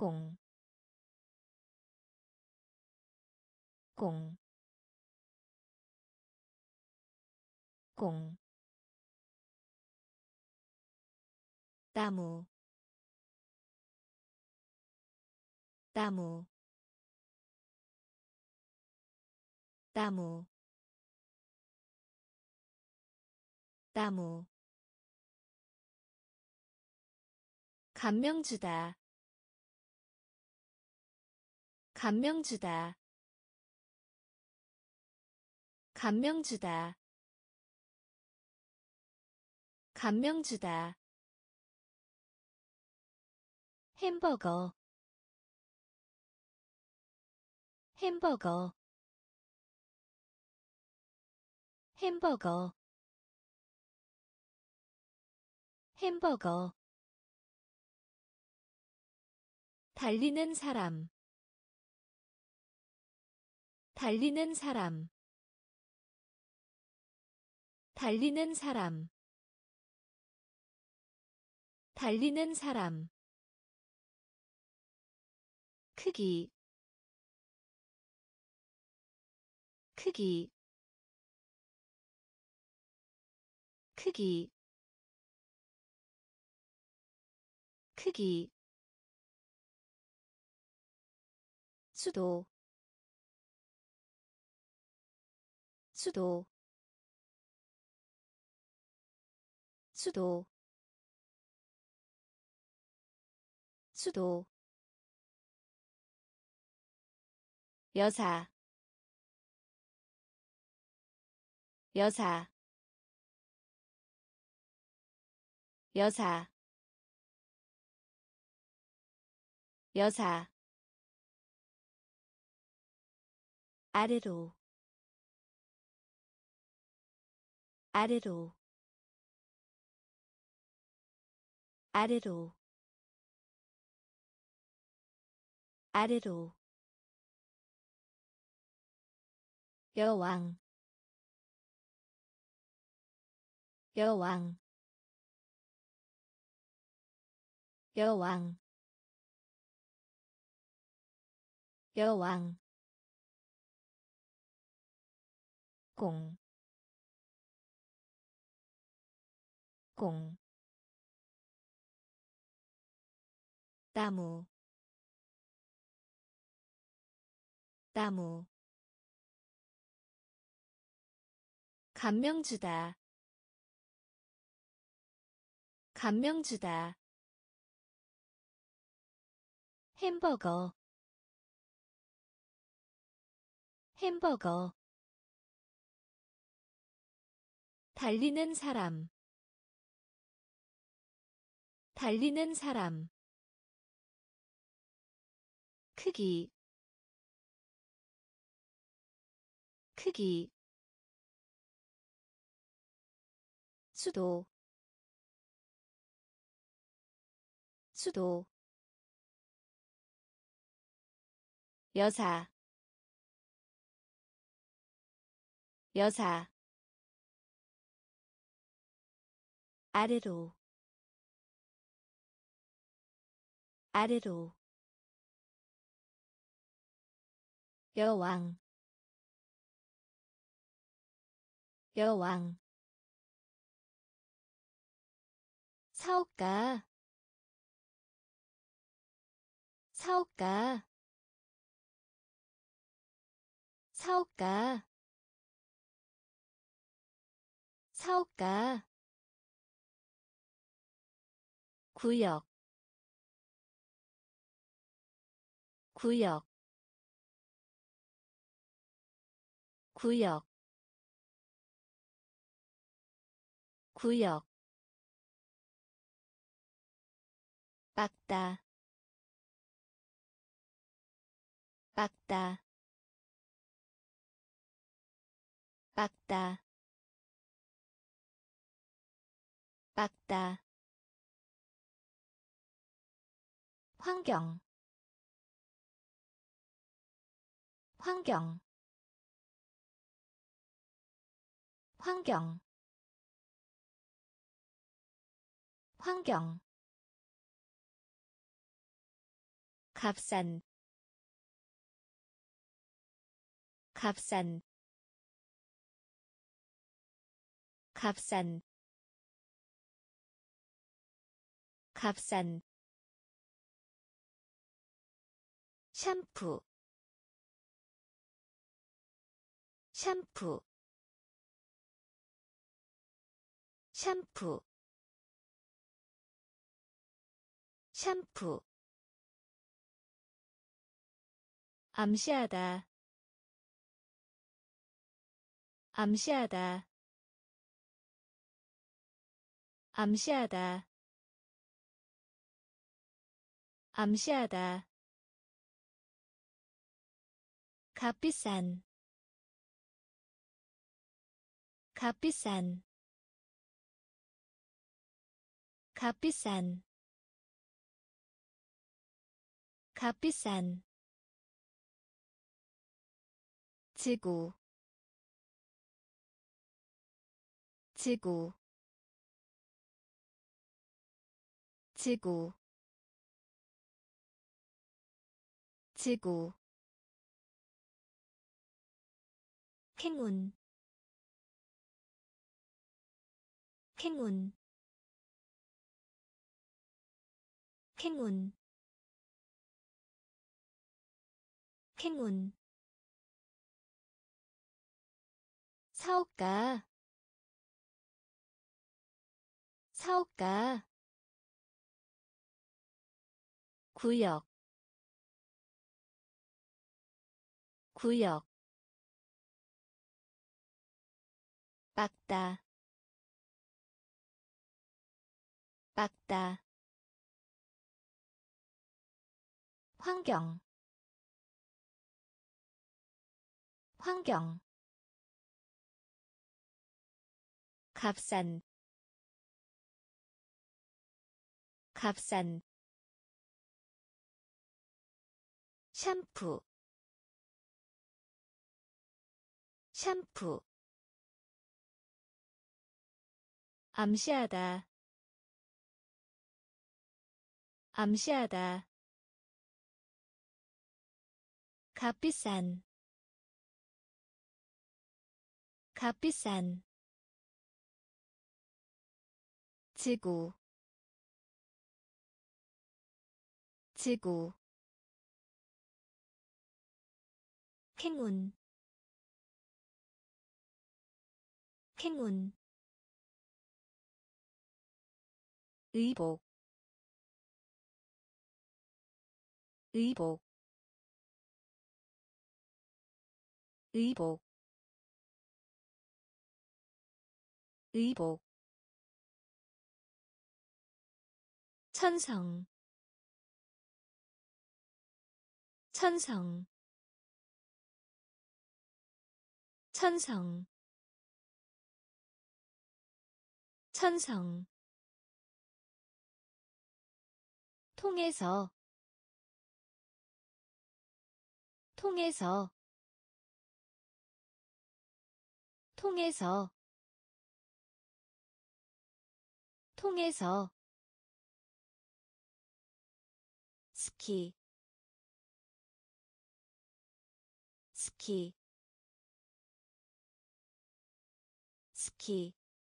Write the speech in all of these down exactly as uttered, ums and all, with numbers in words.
공, 공, 공, 나무, 나무, 나무, 나무, 감명 주다, 감명 주다, 감명 주다, 감명 주다, 햄버거, 햄버거, 햄버거, 햄버거, 달리는 사람, 달리는 사람, 달리는 사람, 달리는 사람, 크기, 크기, 크기, 크기, 수도, 수도, 수도, 수도, 여사, 여사, 여사, 여사, 아래로, 아래로, 아래로, 아래로, 여왕, 여왕, 여왕, 여왕, 공, 공, 나무, 나무, 감명 주다, 감명 주다, 햄버거, 햄버거, 달리는 사람, 달리는 사람, 크기, 크기, 수도, 수도, 여사, 여사, 아래로, 아래로, 여왕, 여왕, 사업가, 사업가, 사업가, 사업가, 구역, 구역, 구역, 구역, 빡다, 빡다, 빡다, 빡다, 환경, 환경, 환경, 환경, 값싼 값싼 값싼 값싼 샴푸 샴푸 샴푸 샴푸 암시하다 암시하다 암시하다 암시하다 값비싼 값비싼 값비싼 값비싼 지구 지구 지구 지구 행운 행운 행운 행운 사업가 사업가 구역 구역 빡다 빡다 환경 환경 값싼 값싼 샴푸 샴푸 암시하다 암시하다 값비싼 값비싼 지구 지구 행운 행운 의복 의복 의복 의복 천성 천성 천성 천성 통해서 통해서 통해서 통해서 스키 스키 스키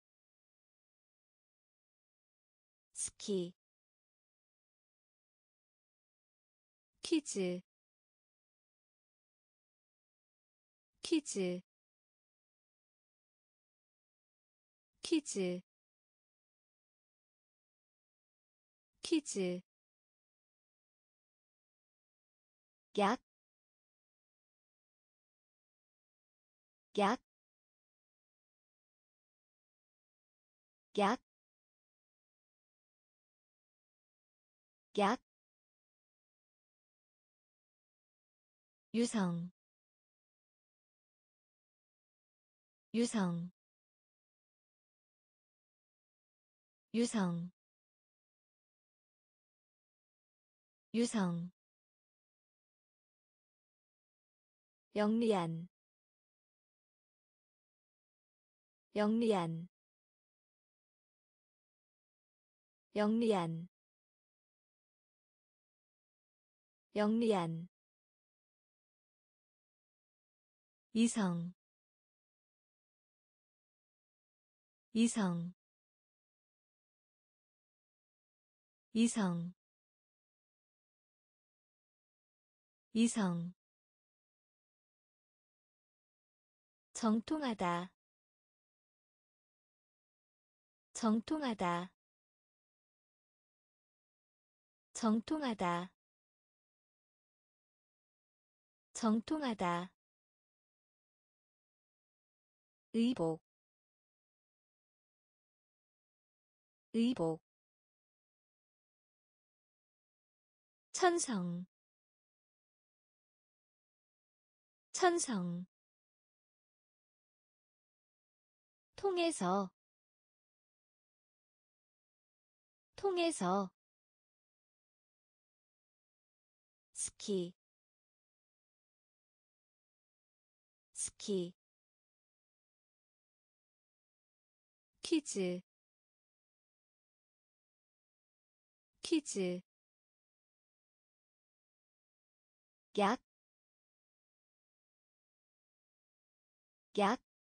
스키 퀴즈 퀴즈 퀴즈 퀴즈 약, 약, 약, 약, 유성, 유성, 유성, 유성, 영리한, 영리한, 영리한, 영리한 이성 이성 이성 이성 정통하다 정통하다 정통하다 정통하다 의복 의복 천성 천성 통해서 통해서 스키 스키 퀴즈 퀴즈 약, 약,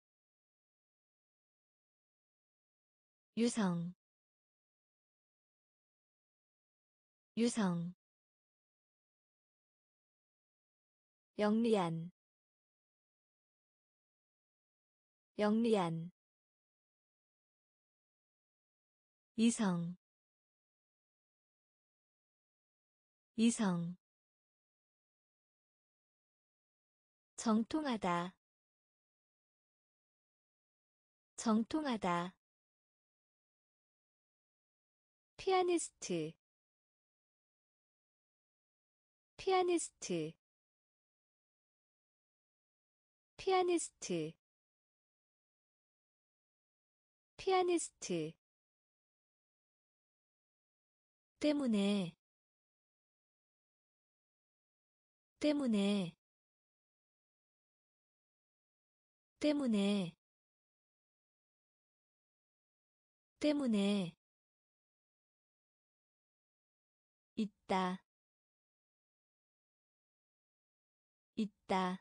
유성, 유성, 영리한, 영리한, 이성, 이성, 정통하다, 정통하다, 피아니스트, 피아니스트, 피아니스트, 피아니스트 때문에 때문에 때문에 때문에 있다 있다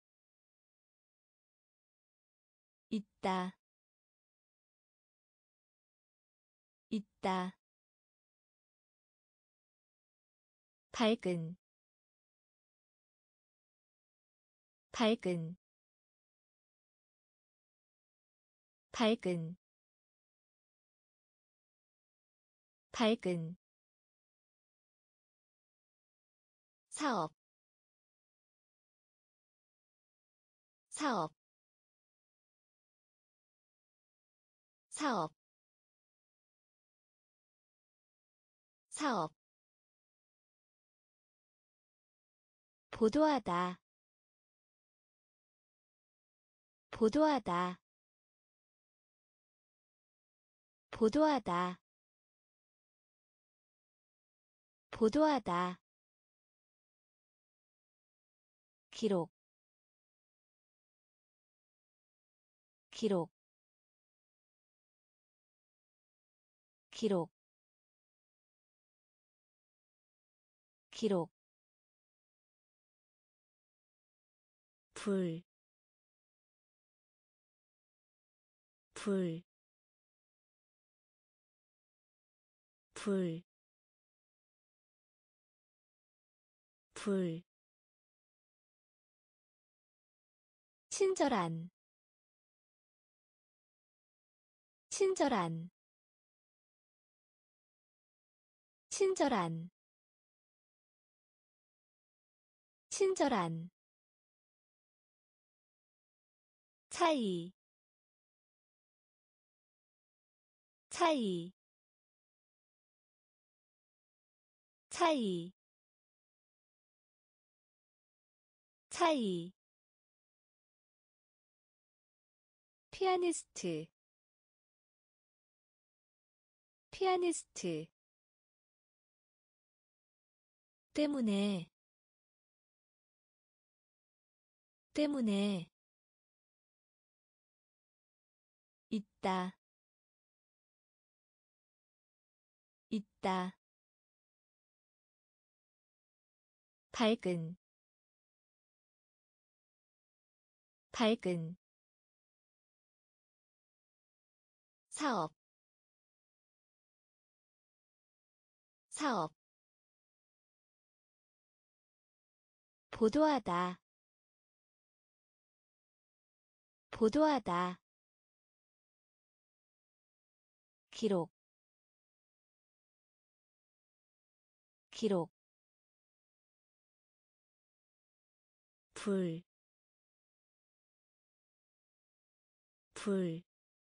있다 있다 밝은 밝은 밝은 밝은 사업 사업 사업 사업 보도하다 보도하다 보도하다 보도하다 기록 기록 기록 기록 불, 불, 불, 불, 친절한, 친절한, 친절한, 친절한, 차이, 차이, 차이, 차이, 피아니스트, 피아니스트 때문에 때문에 있다 있다 밝은 밝은 사업 사업 보도하다 보도하다 기록 기록 불, 불,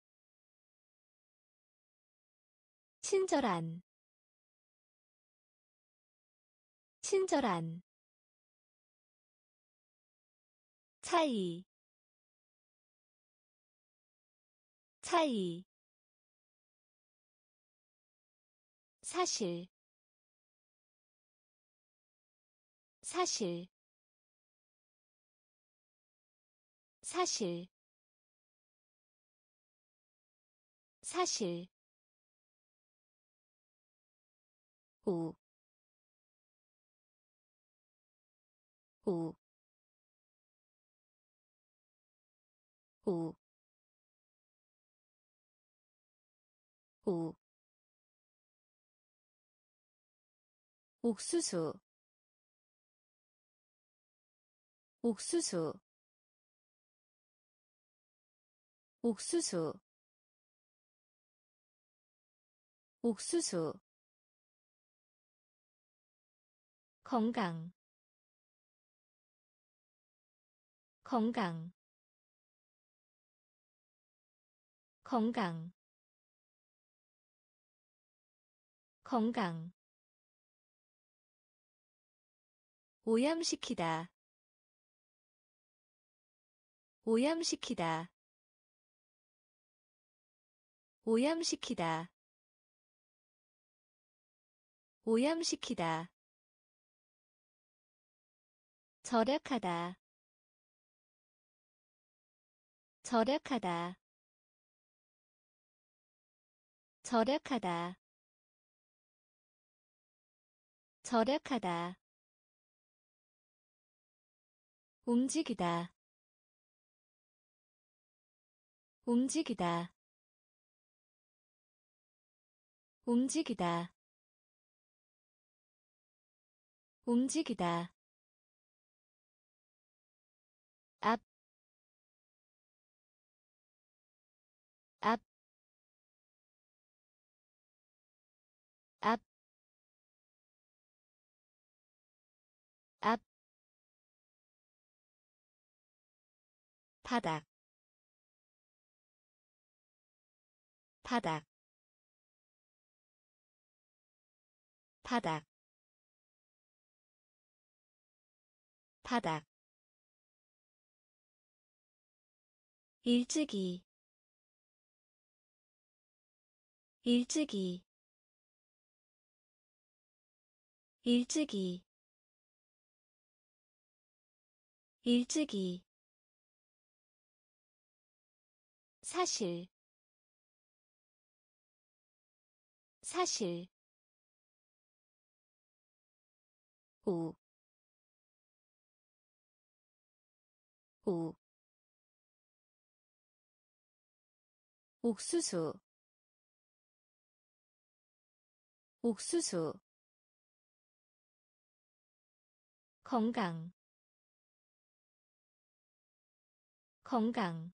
친절한, 친절한, 차이, 차이, 사실, 사실, 사실, 사실, 오, 오, 오, 오, 옥수수, 옥수수, 옥수수, 옥수수, 건강, 건강, 건강, 건강, 오염시키다, 오염시키다, 오염시키다, 오염시키다, 절약하다, 절약하다, 절약하다, 절약하다, 움직이다, 움직이다, 움직이다, 움직이다, 앞, 앞, 앞, 앞, 바닥, 바닥, 바닥, 바닥, 일찍이, 일찍이, 일찍이, 일찍이, 사실, 사실, 오, 오, 옥수수, 옥수수, 건강, 건강,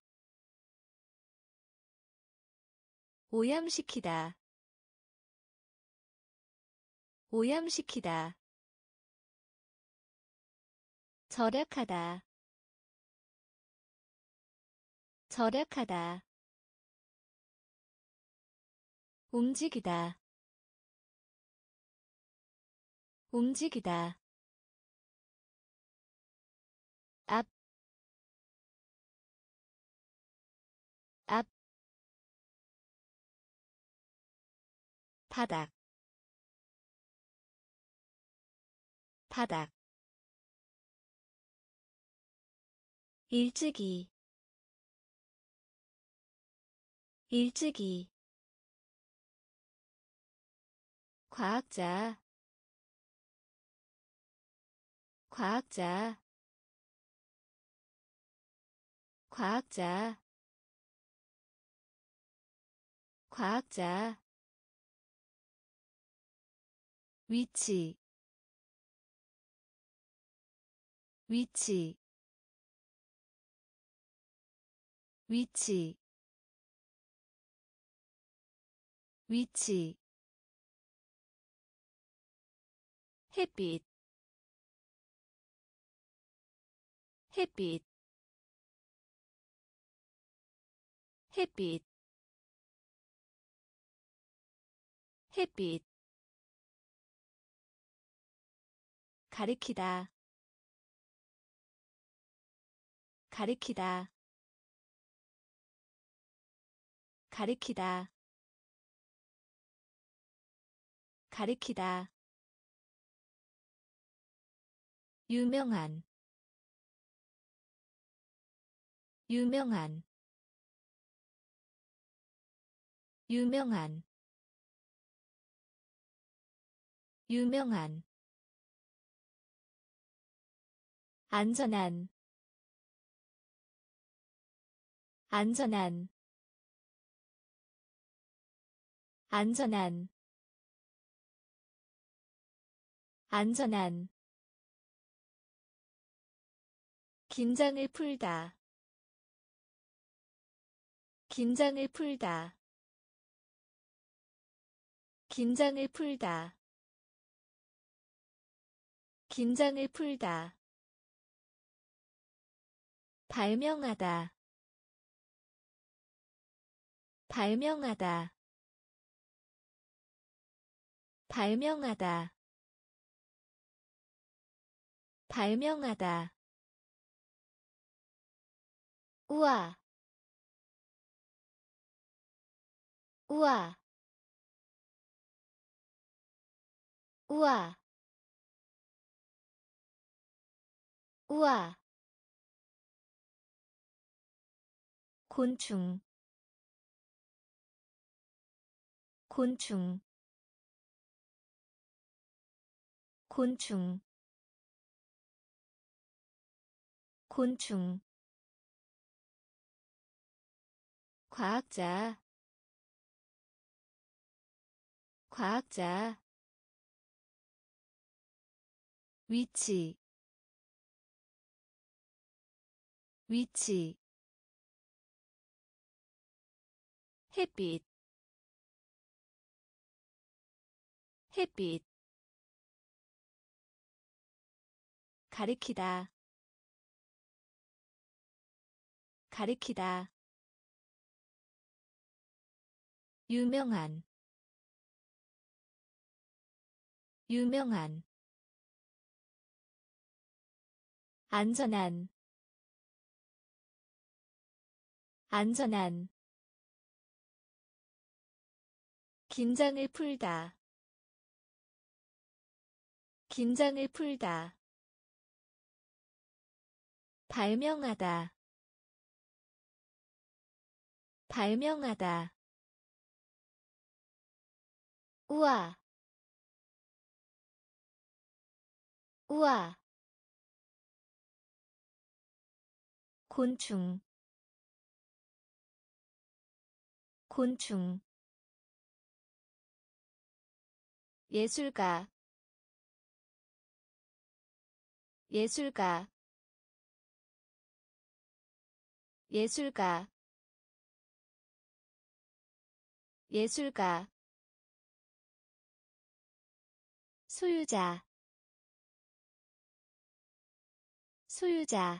오염시키다, 오염시키다, 절약하다, 절약하다, 움직이다, 움직이다, 앞, 앞, 바닥, 바닥, 일찍이, 일찍이, 과학자, 과학자 과학자 과학자 위치 위치 위치 위치 햇빛 햇빛 햇빛 햇빛 가리키다 가리키다 가리키다 가리키다 유명한 유명한 유명한 유명한 안전한 안전한 안전한 안전한 긴장을 풀다 긴장을 풀다 긴장을 풀다 긴장을 풀다 발명하다 발명하다 발명하다 발명하다 우와 우와 우와 우와 곤충 곤충 곤충 곤충 과학자 과학자 위치 위치 햇빛 햇빛 가리키다 가리키다 유명한 유명한 안전한 안전한 긴장을 풀다 긴장을 풀다 발명하다 발명하다 우와 우와 곤충 곤충 예술가 예술가 예술가 예술가 소유자 소유자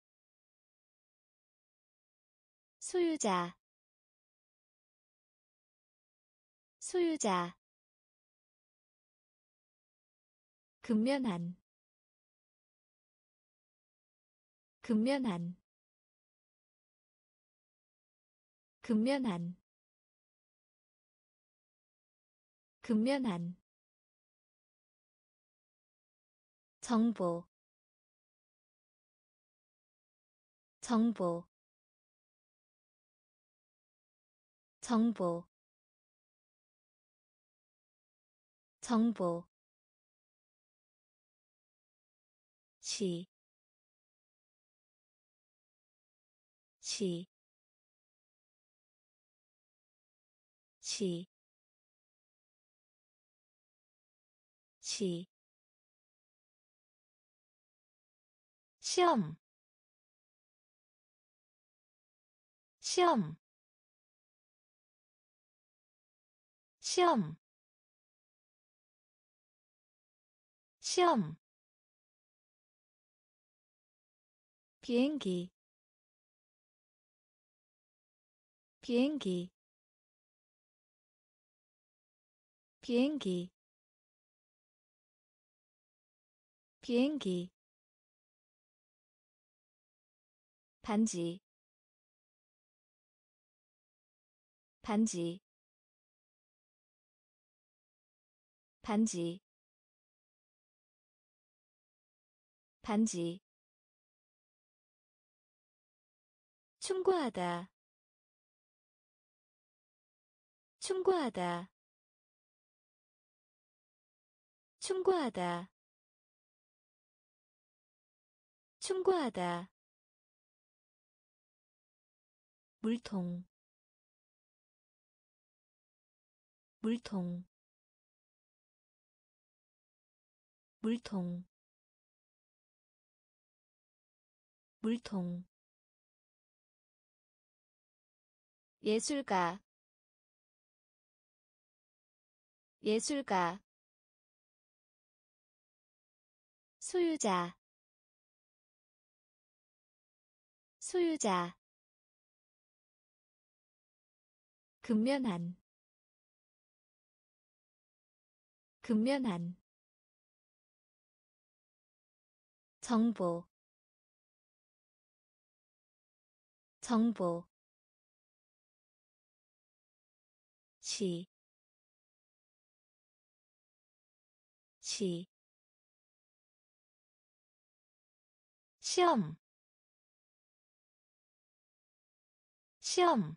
소유자 소유자 근면한 근면한 근면한 근면한 정보 정보 정보 정보 시, 시, 시, 시, 시험, 시험, 시험, 시험, 비행기, 비행기, 비행기, 비행기, 반지, 반지, 반지, 반지, 충고하다, 충고하다, 충고하다, 충고하다, 물통, 물통, 물통, 물통, 예술가, 예술가, 소유자, 소유자, 근면한, 근면한, 정보, 정보, 시, 시, 시험, 시험,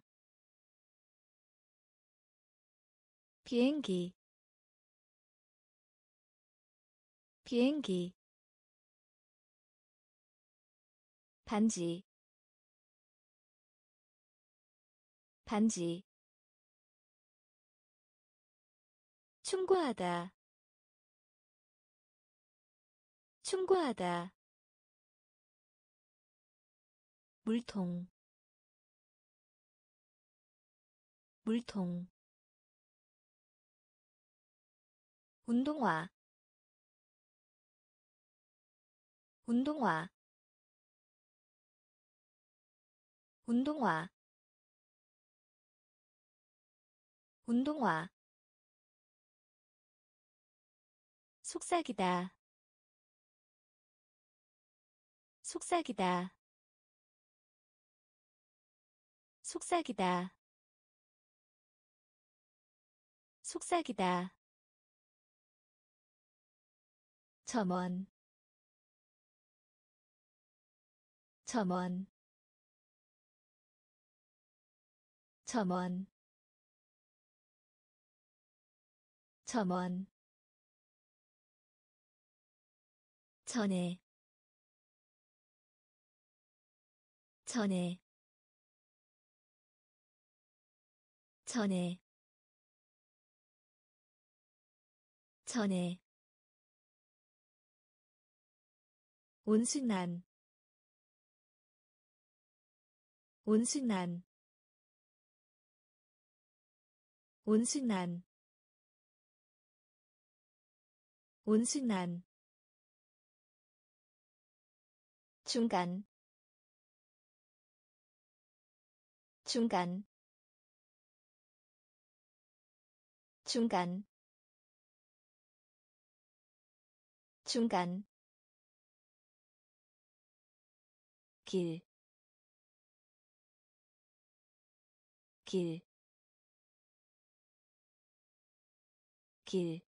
비행기, 비행기, 반지, 반지, 충고하다, 충고하다, 물통, 물통, 운동화, 운동화, 운동화, 운동화, 속삭이다, 속삭이다, 속삭이다, 속삭이다, 점원, 점원, 점원, 점원, 전에, 전에, 전에, 전에, 온순한, 온순한, 온순한, 온순한, 중간, 중간, 중간, 중간, 길, 길, 길,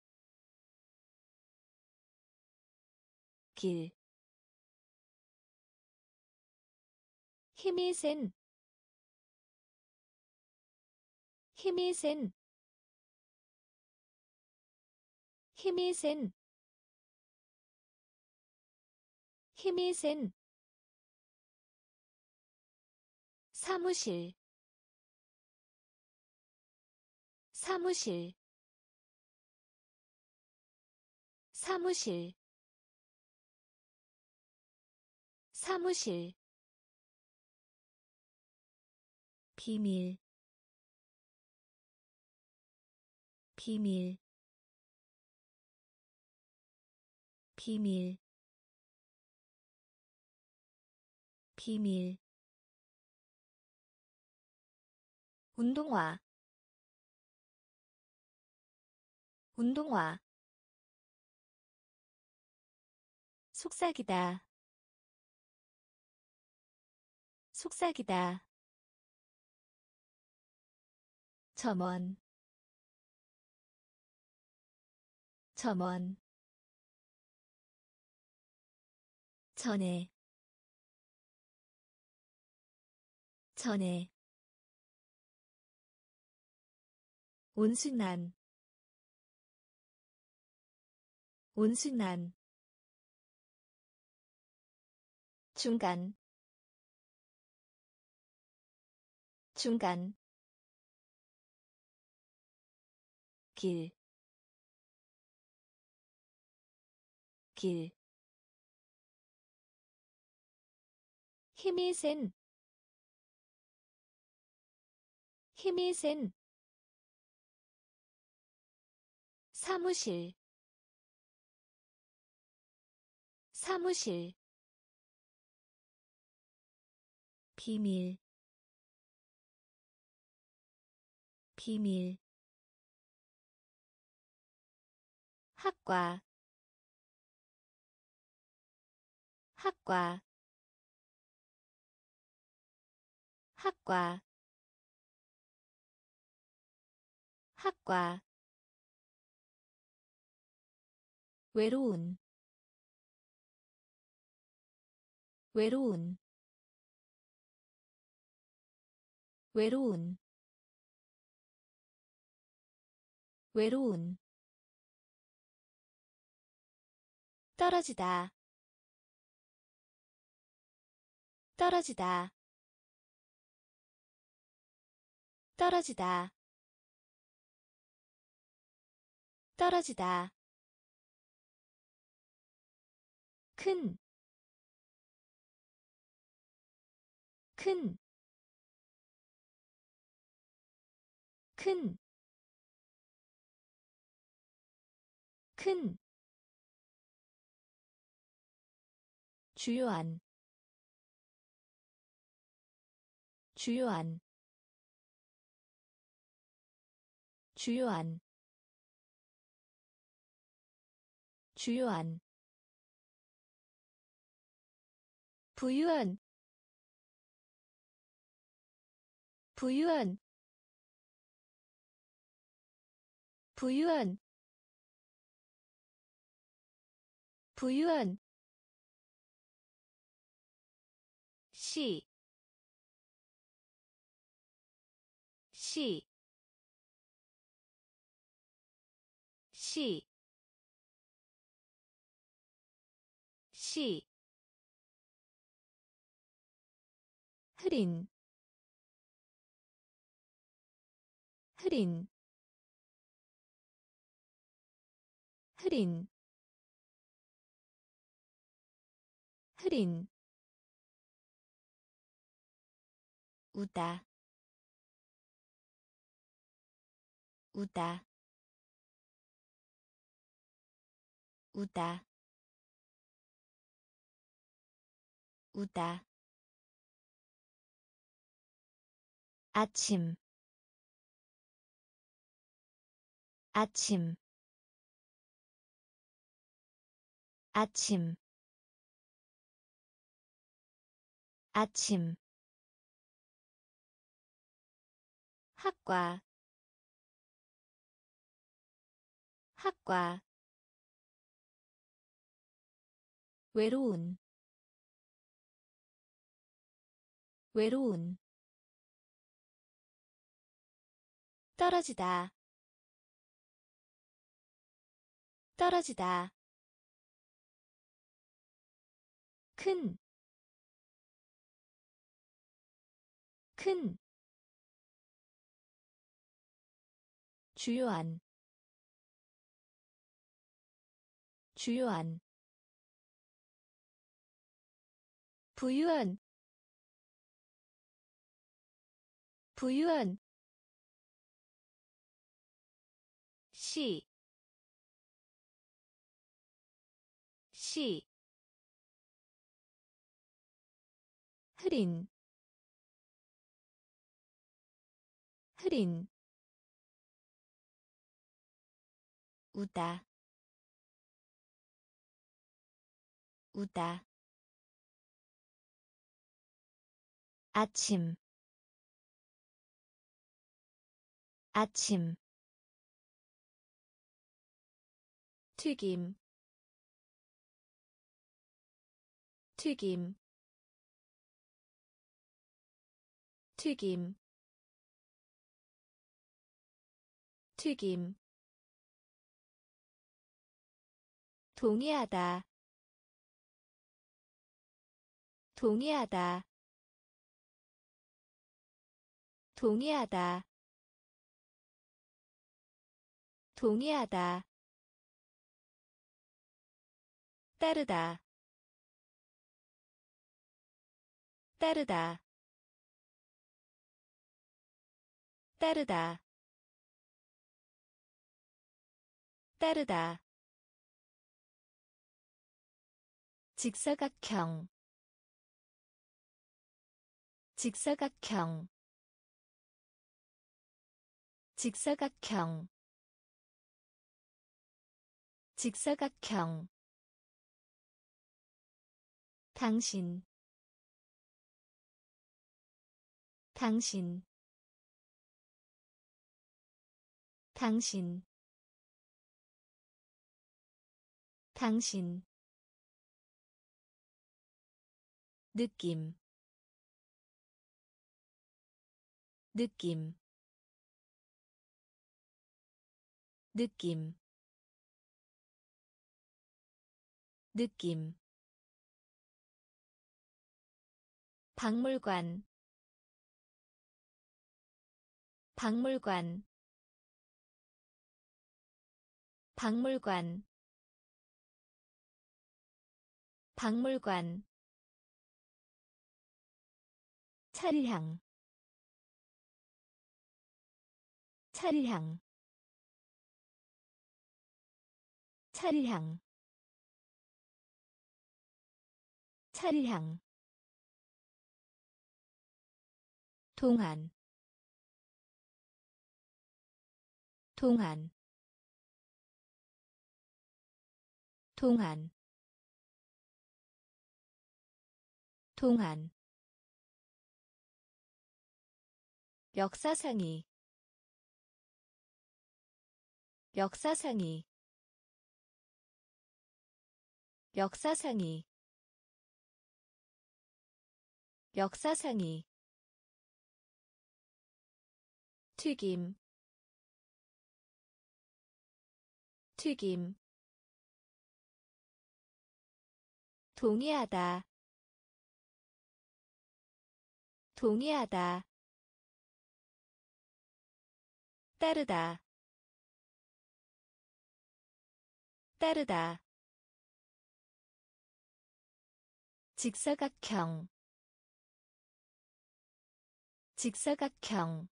길, 힘이 센, 힘이 센, 힘이 센, 힘이 센 사무실 사무실 사무실 사무실 비밀 비밀 비밀 비밀 운동화 운동화 속삭이다 속삭이다 점원 점원 전에 전에 온순한 온순한 중간 중간 길, 길. 힘이 센, 힘이 센. 사무실, 사무실. 비밀, 비밀. 학과, 학과, 학과, 학과. 외로운, 외로운, 외로운, 외로운. 떨어지다, 떨어지다, 떨어지다, 떨어지다. 큰, 큰, 큰, 큰. 주요한, 주요한, 주요한, 주요한. 부유한, 부유한, 부유한, 부유한. 시, 시, 시, 시. 흐린, 흐린, 흐린, 흐린. 우다, 우다, 우다, 우다. 아침, 아침, 아침, 아침. 학과, 학과. 외로운, 외로운. 떨어지다, 떨어지다. 큰, 큰, 주요한, 주요한, 부유한, 부유한, 시, 시, 흐린, 흐린, 우다, 우다, 아침, 아침, 튀김, 튀김, 튀김, 튀김, 동의하다, 동의하다, 동의하다, 동의하다, 따르다, 따르다, 따르다, 따르다, 직사각형, 직사각형, 직사각형, 직사각형, 당신, 당신, 당신, 당신, 느낌, 느낌, 느낌, 느낌, 박물관, 박물관, 박물관, 박물관, 차량차량 차량 차량 동안 동안 동안 동안 역사상이 역사상이 역사상이 역사상이 튀김 튀김 동의하다 동의하다 따르다 따르다 직사각형 직사각형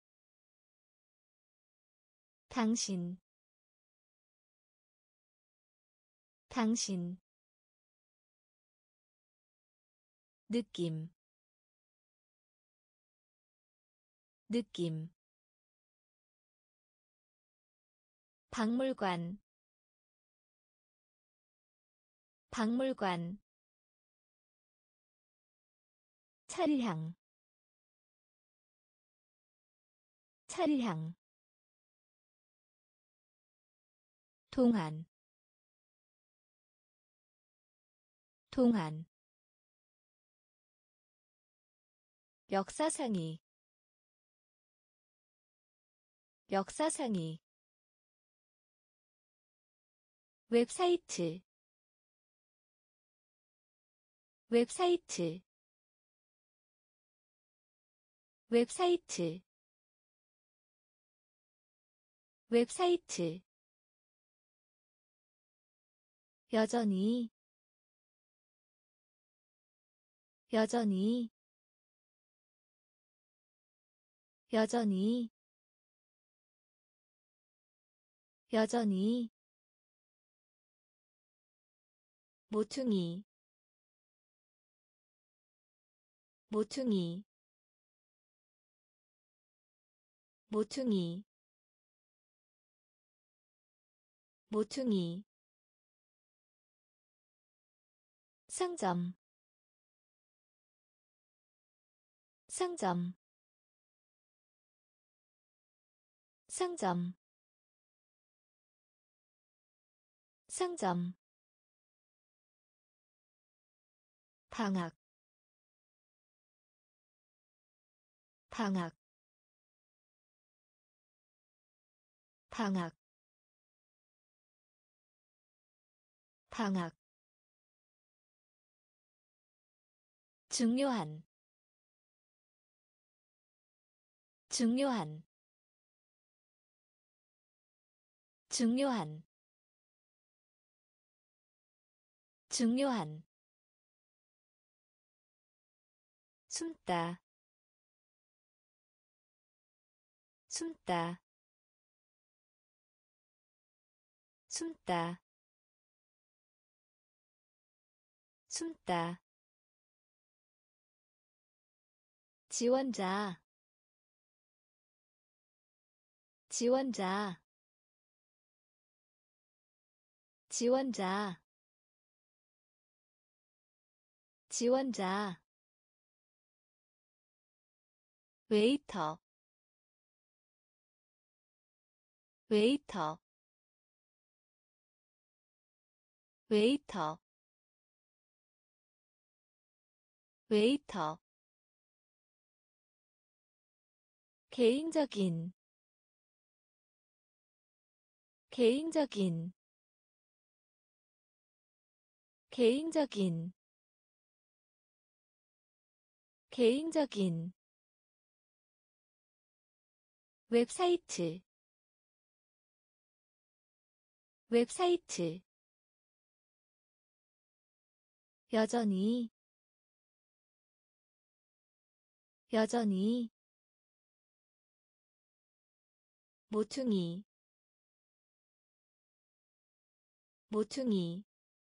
당신 당신 느낌 느낌 박물관 박물관 차량 차량 동안 동안 역사상이 역사상이 웹사이트 웹사이트 웹사이트 웹사이트 여전히 여전히 여전히 여전히 모퉁이 모퉁이 모퉁이 모퉁이 상점 상점 상점 상점 방학 방학 방학 방학 중요한 중요한 중요한 중요한 숨다 숨다 숨다 숨다 지원자 지원자 지원자 지원자 웨이터 웨이터 웨이터 웨이터 개인적인 개인적인 개인적인 개인적인 웹사이트 웹사이트 여전히 여전히 모퉁이 모퉁이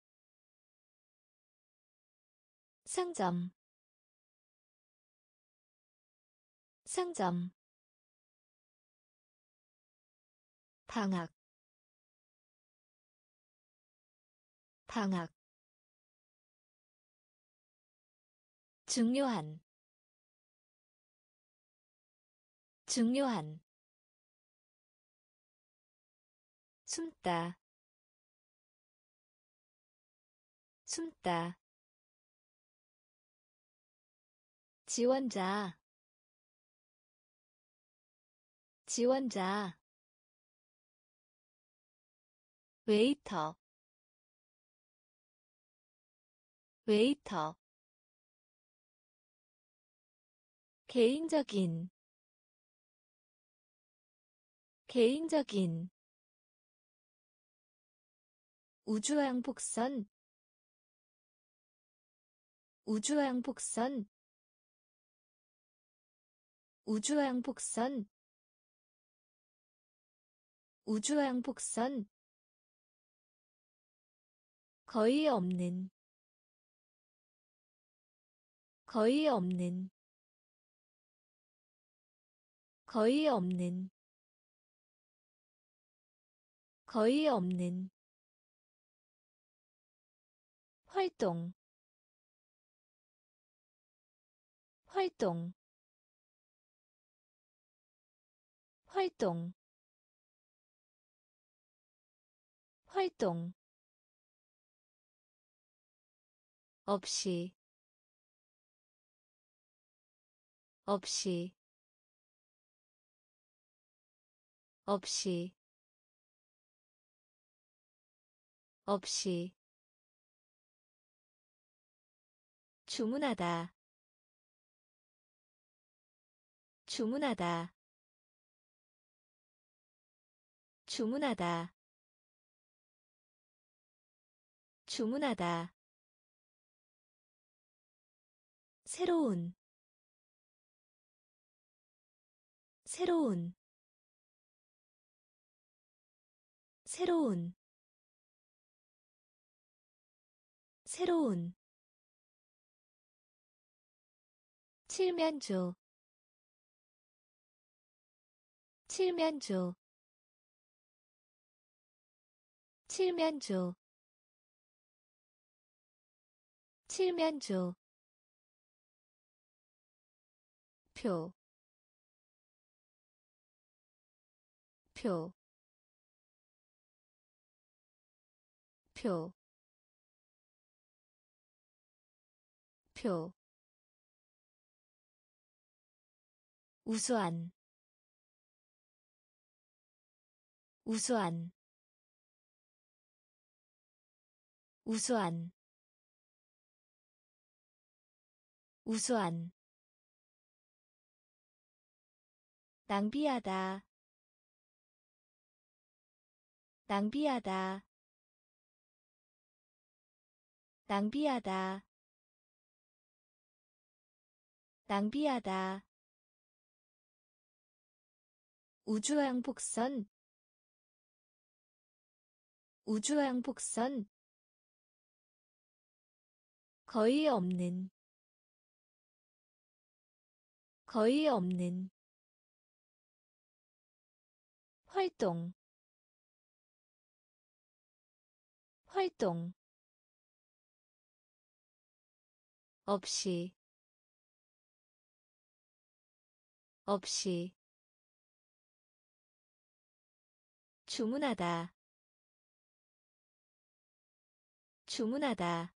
상점 상점 방학 방학 중요한 중요한 숨다 숨다 지원자 지원자 웨이터 웨이터 개인적인 개인적인 우주왕복선 우주왕복선 우주왕복선 우주왕복선 거의 없는 거의 없는 거의 없는 거의 없는 활동 활동 활동 활동 없이 없이 없이 없이 주문하다 주문하다 주문하다 주문하다 새로운 새로운 새로운 새로운 칠면조 칠면조 칠면조 칠면조 표, 표, 표, 표. 우수한, 우수한, 우수한, 우수한. 낭비하다, 낭비하다, 낭비하다, 낭비하다. 우주왕복선, 우주왕복선. 거의 없는, 거의 없는. 활동, 활동. 없이, 없이. 주문하다, 주문하다.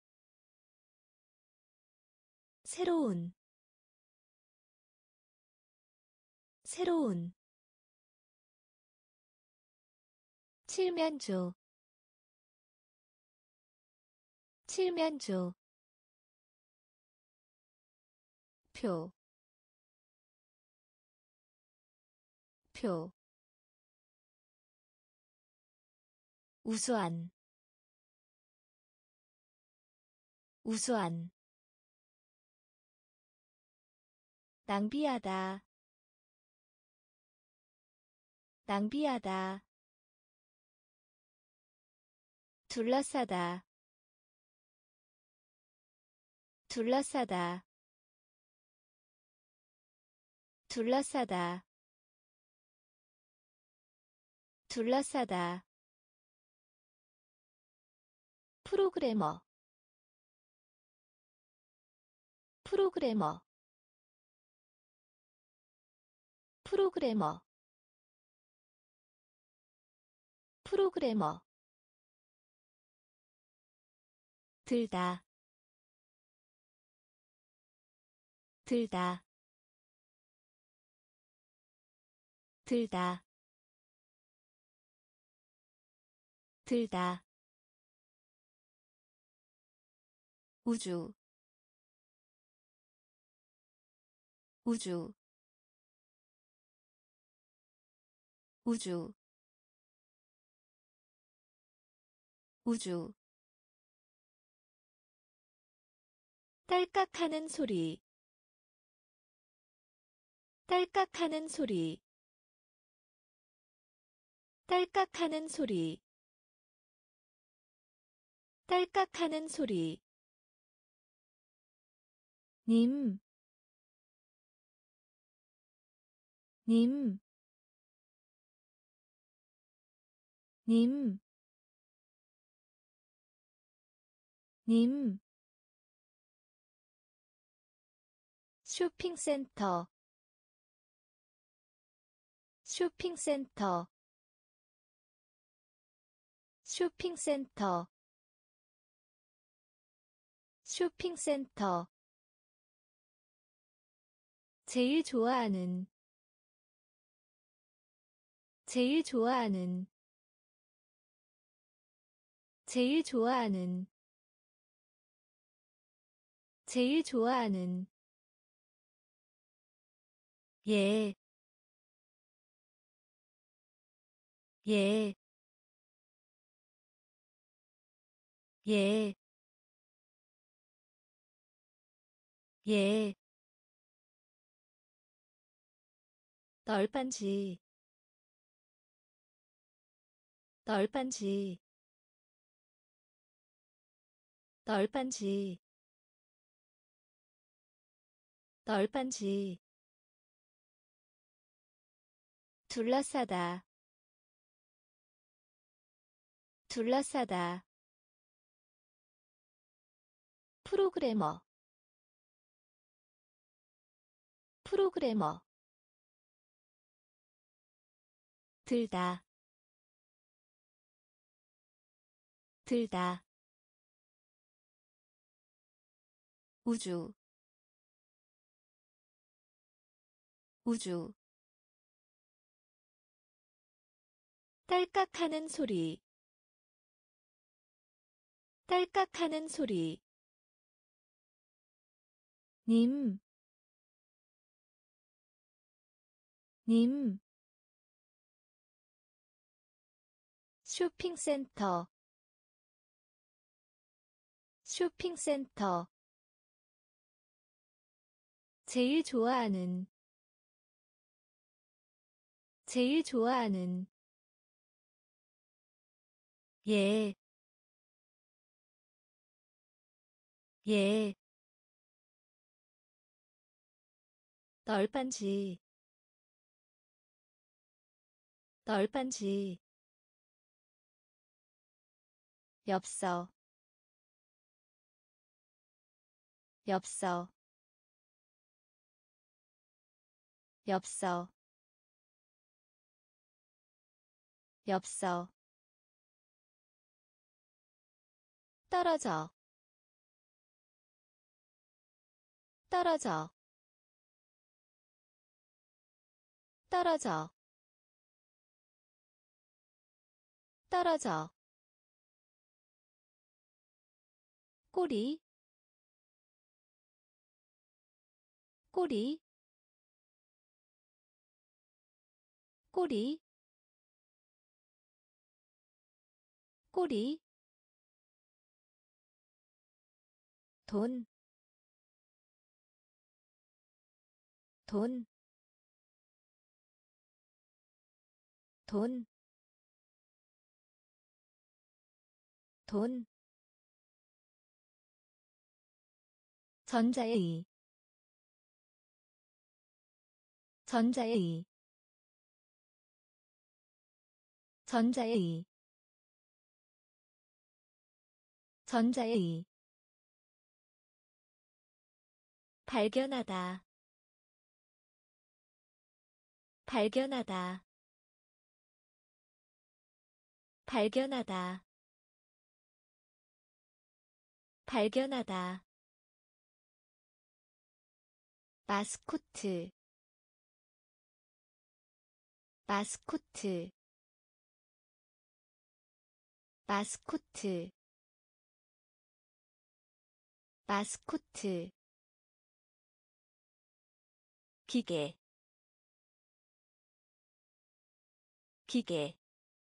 새로운, 새로운. 칠면조, 칠면조. 표, 표. 우수한, 우수한. 낭비하다, 낭비하다. 둘러싸다, 둘러싸다, 둘러싸다, 둘러싸다. 프로그래머, 프로그래머, 프로그래머, 프로그래머. 들다, 들다, 들다, 들다. 우주, 우주, 우주, 우주. 딸깍하는 소리, 딸깍하는 소리, 딸깍하는 소리, 딸깍하는 소리. 님, 님, 님, 님. 쇼핑센터, 쇼핑센터, 쇼핑센터, 쇼핑센터. 제일 좋아하는, 제일 좋아하는, 제일 좋아하는. 제일 좋아하는 예, 예, 예, 예. 널빤지, 널빤지, 널빤지, 널빤지. 둘러싸다, 둘러싸다. 프로그래머, 프로그래머. 들다, 들다. 우주, 우주. 딸깍하는 소리, 딸깍하는 소리. 님, 님. 쇼핑센터, 쇼핑센터. 제일 좋아하는, 제일 좋아하는 예, 예. 널빤지, 널빤지. 엽서, 엽서, 엽서, 엽서. 떨어져, 떨어져, 떨어져, 떨어져. 꼬리, 꼬리, 꼬리, 꼬리. 돈, 돈, 돈, 돈. 전자의, 전자의, 전자의, 전자의. 발견하다, 발견하다, 발견하다, 발견하다. 마스코트, 마스코트, 마스코트, 마스코트. 기계, 기계,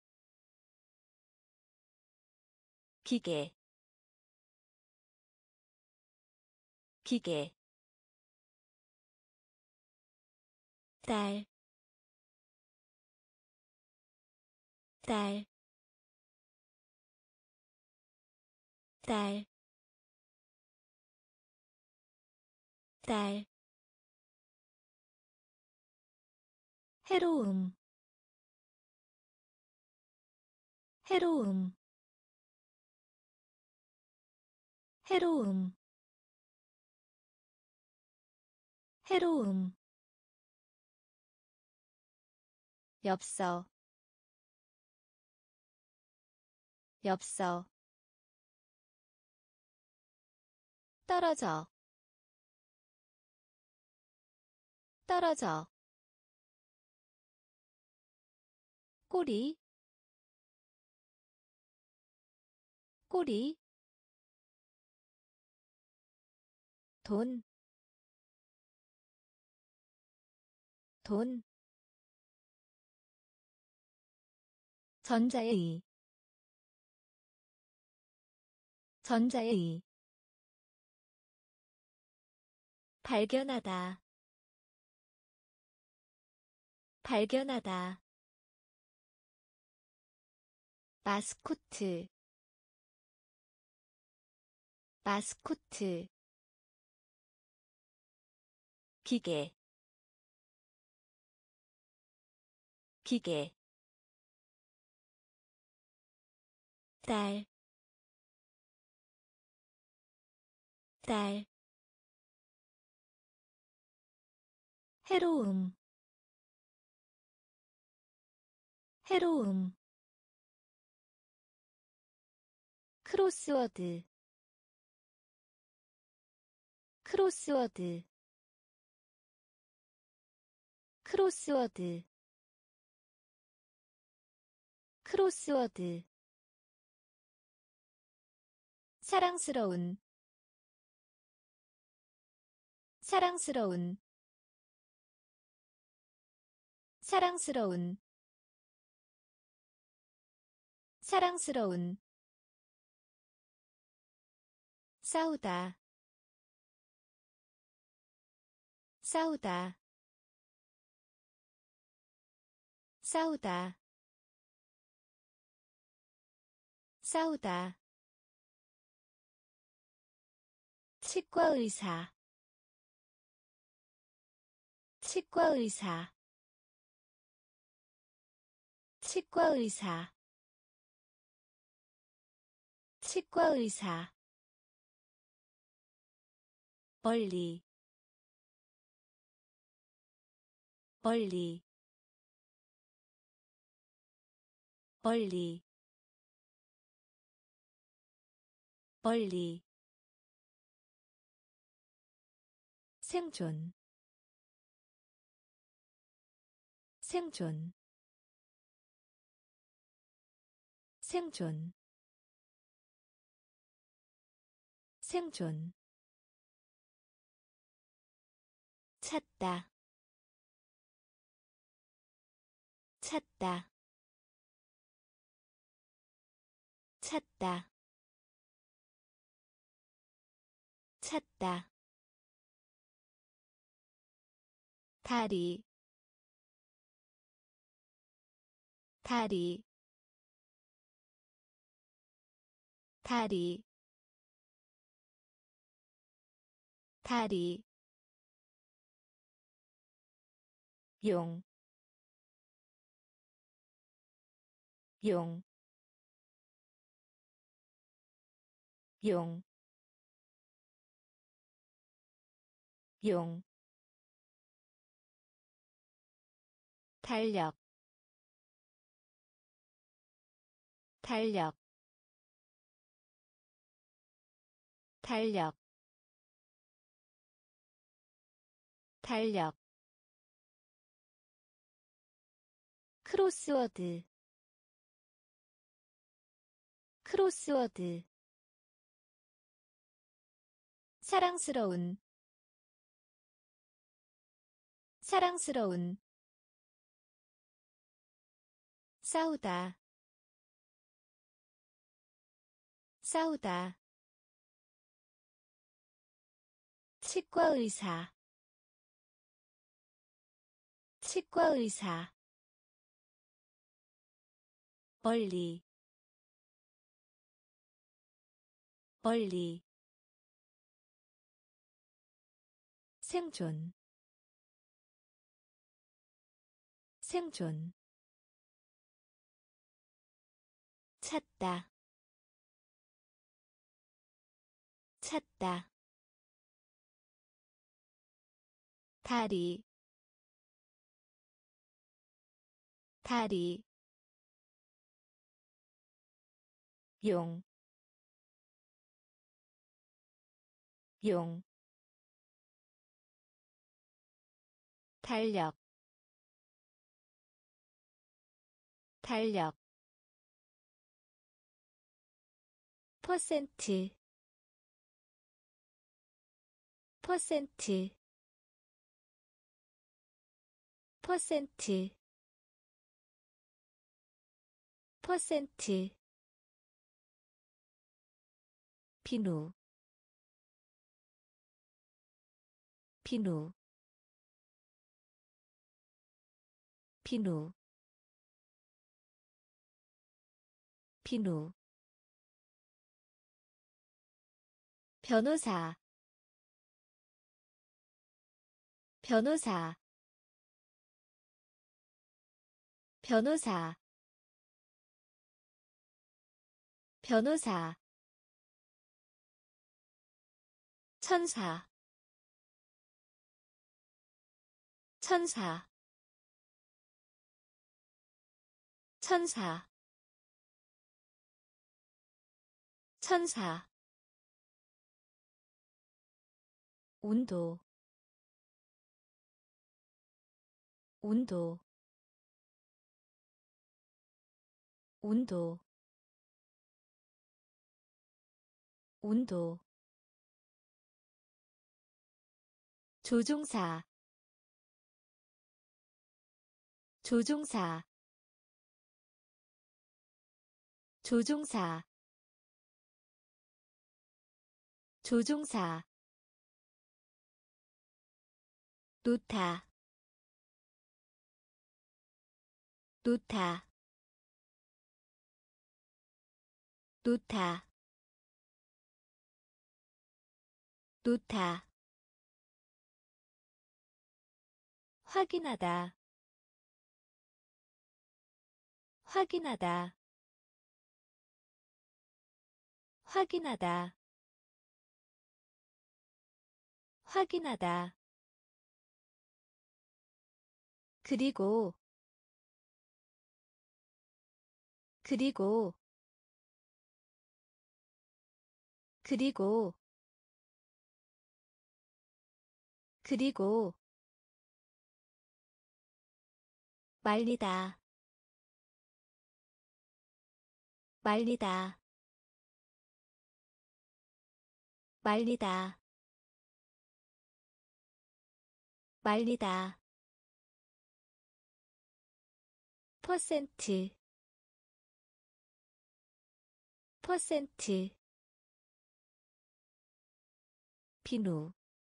기계, 기계. 딸, 딸, 딸, 딸. 해로움, 해로움, 해로움, 해로움. 엽서, 엽서. 떨어져, 떨어져. 꼬리, 꼬리. 돈, 돈, 전자의, 전자의, 발견하다, 발견하다, 마스코트, 마스코트, 기계, 기계, 딸, 딸, 해로움, 해로움, 크로스워드, 크로스워드, 크로스워드, 크로스워드, 사랑스러운, 사랑스러운, 사랑스러운, 사랑스러운, 싸우다, 싸우다, 싸우다, 싸우다, 치과의사, 치과의사, 치과의사, 치과의사, 멀리, 멀리, 멀리, 멀리, 생존, 생존, 생존, 생존, 찾다, 찾다, 찾다, 찾다, 다리, 다리, 다리, 다리, 용, 용, 용, 용, 달력, 달력, 달력, 달력, 크로스워드, 크로스워드, 사랑스러운, 사랑스러운, 싸우다, 싸우다, 치과의사, 치과의사, 멀리, 멀리, 생존, 생존, 찾다, 찾다, 다리, 다리, 용, 용, 달력, 달력, 퍼센트, 퍼센트 퍼센트 퍼센트 비누 비누 비누 비누 변호사 변호사 변호사 변호사 천사 천사 천사 천사 온도 온도 온도 온도 조종사 조종사 조종사 조종사 놓다 놓다 놓다 놓다 확인하다 확인하다 확인하다 확인하다 그리고 그리고 그리고 그리고 말리다 말리다 말리다 말리다 퍼센트 퍼센트 비누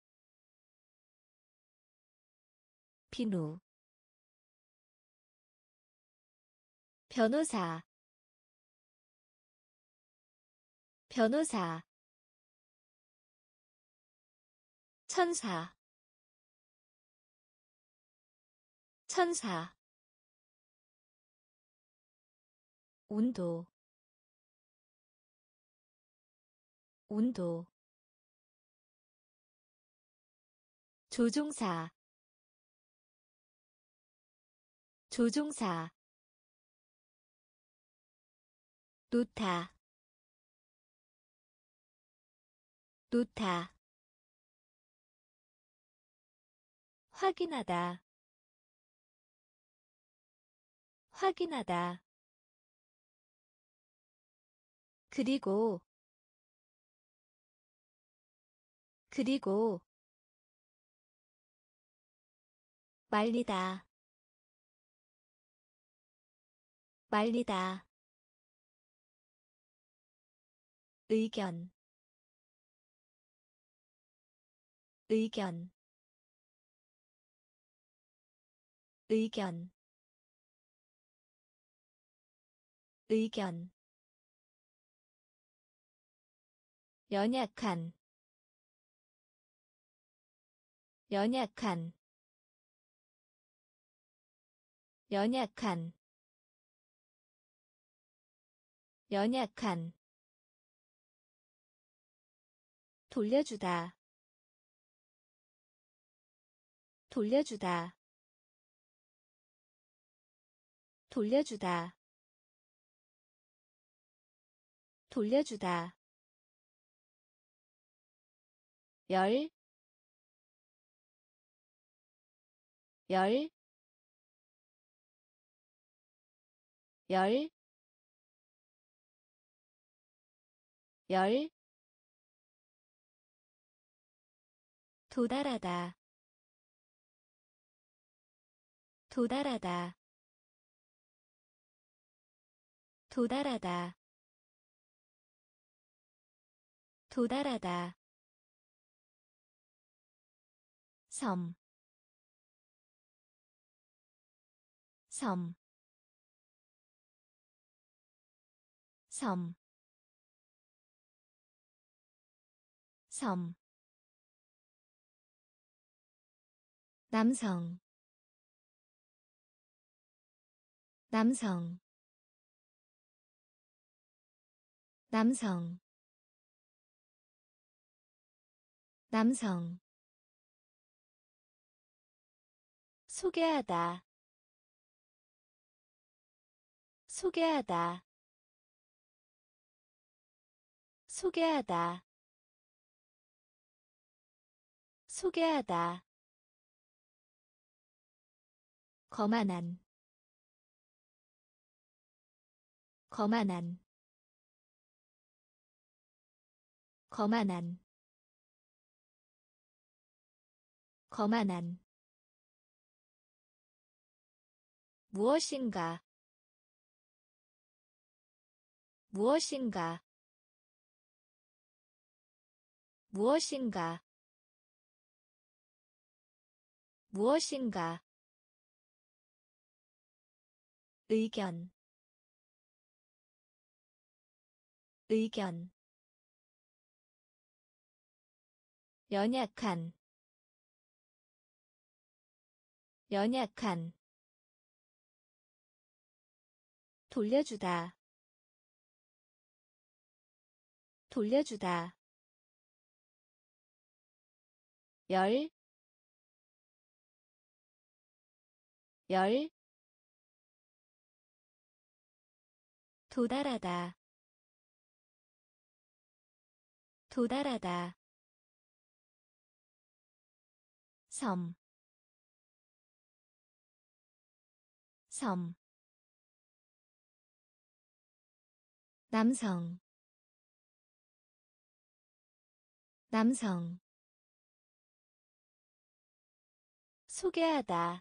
비누 변호사 변호사 천사 천사 온도 온도 조종사 조종사 놓다 놓다 확인하다 확인하다 그리고 그리고 말리다 말리다 의견 의견 의견 의견 연약한 연약한 연약한 연약한 돌려주다 돌려주다 돌려주다 돌려주다 열, 열, 열, 열, 도달하다 도달하다 도달하다 도달하다 섬, 섬, 섬, 섬, 남성, 남성, 남성, 남성, 소개하다, 소개하다, 소개하다, 소개하다, 거만한, 거만한, 거만한, 거만한, 무엇인가, 무엇인가, 무엇인가, 무엇인가, 의견, 의견, 연약한, 연약한, 돌려주다, 돌려주다, 열, 열, 도달하다, 도달하다, 섬, 섬, 남성, 남성, 소개하다,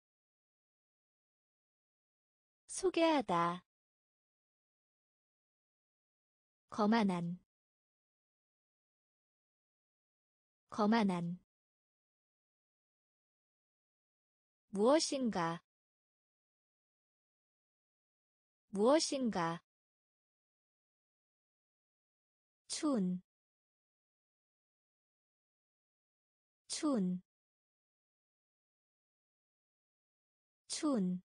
소개하다, 거만한, 거만한, 무엇인가, 무엇인가, 추운, 추운, 추운,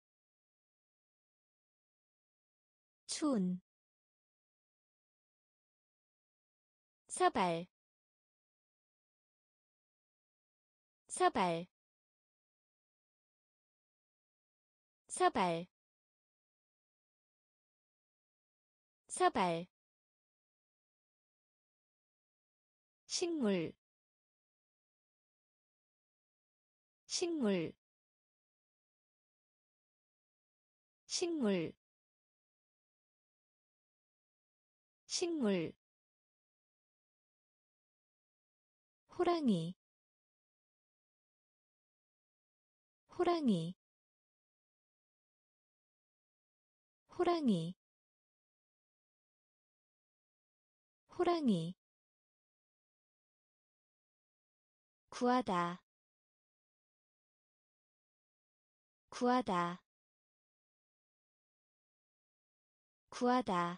추운, 사발, 사발, 사발, 사발, 식물, 식물, 식물, 식물, 호랑이, 호랑이, 호랑이, 호랑이, 구하다, 구하다, 구하다,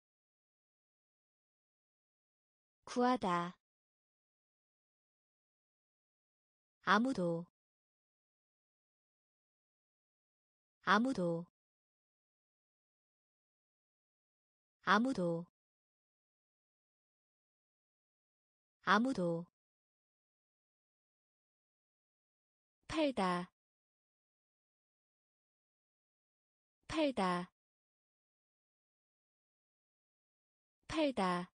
구하다, 아무도, 아무도, 아무도, 아무도, 팔다, 팔다, 팔다,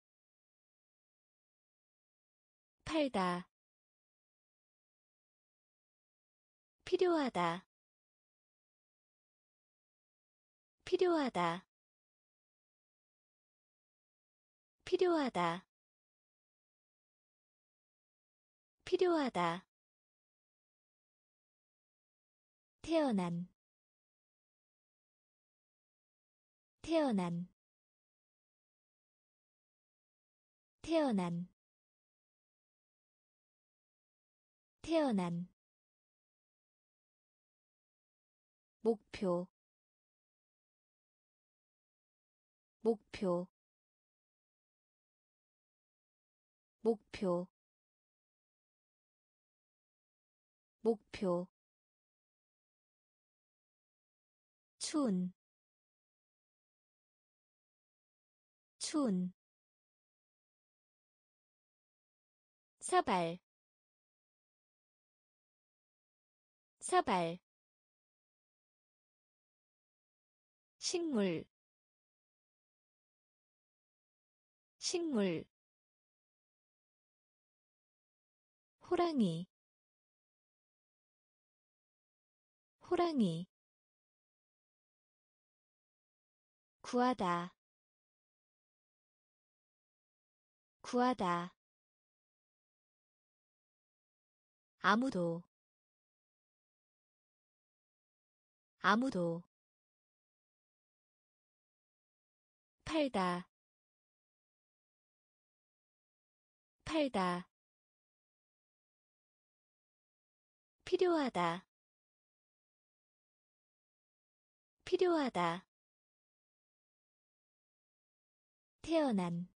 팔다, 필요하다, 필요하다, 필요하다, 필요하다. 태어난 태어난 태어난 태어난 목표 목표 목표 목표 추운 추운 사발 사발 식물 식물 호랑이 호랑이 구하다 구하다 아무도 아무도 팔다 팔다 필요하다 필요하다 태어난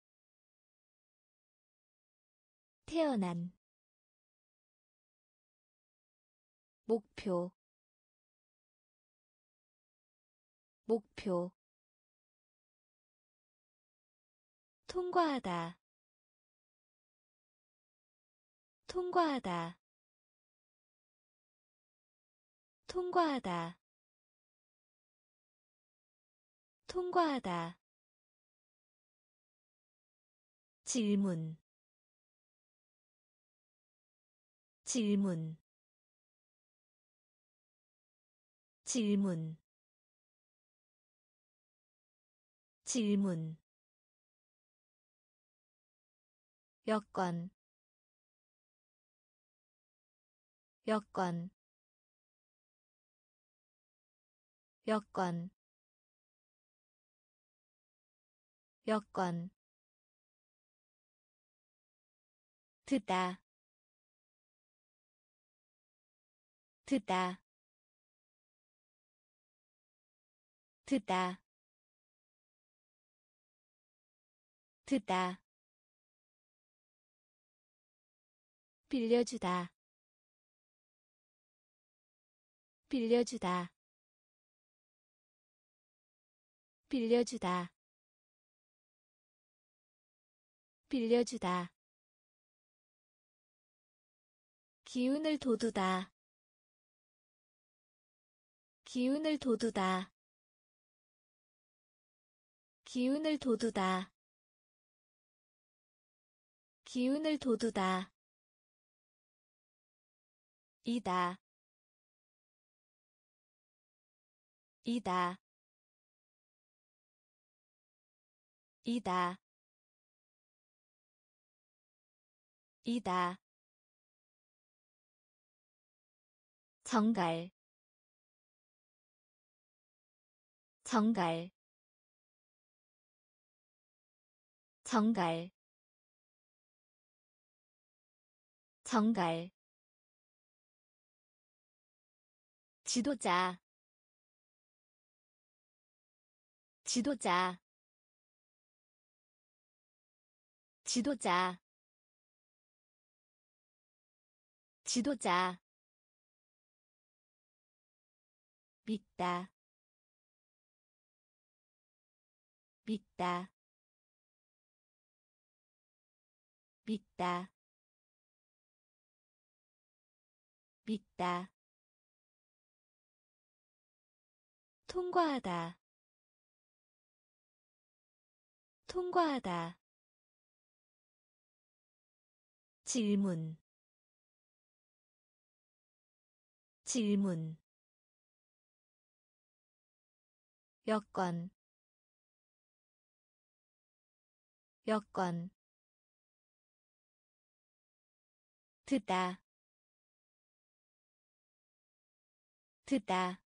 태어난 목표 목표 통과하다 통과하다 통과하다 통과하다 질문 질문 질문 질문 여건 여건 여건 여건 듣다 듣다 듣다 듣다 빌려주다 빌려주다 빌려주다 빌려주다 기운을 돋우다 기운을 돋우다 기운을 돋우다 기운을 돋우다 이다 이다 이다 이다 정갈 정갈 정갈 정갈 지도자 지도자 지도자 지도자 믿다 믿다 믿다 믿다 통과하다 통과하다 질문 질문 여건 여건 듣다 듣다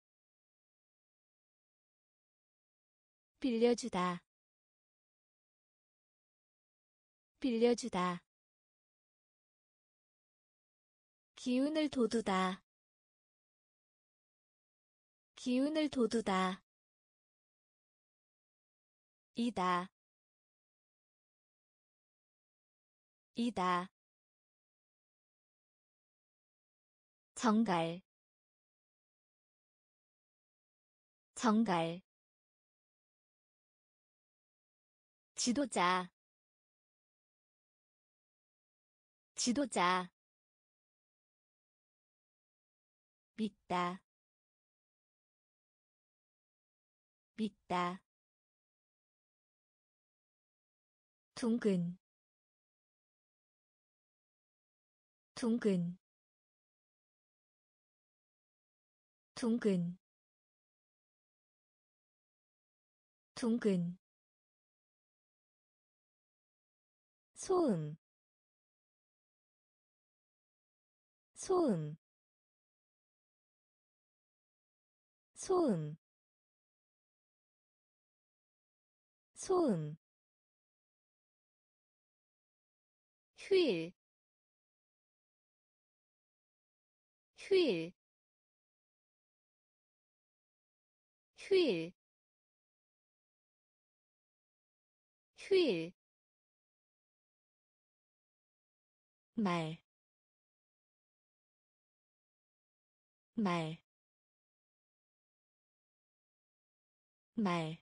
빌려주다 빌려주다 기운을 돋우다 기운을 돋우다 이다 이다 정갈 정갈 지도자 지도자 믿다 믿다 둥근 둥근 둥근 둥근 소음 소음 소음 소음 휴일 휴일 휴일 휴일 말, 말, 말,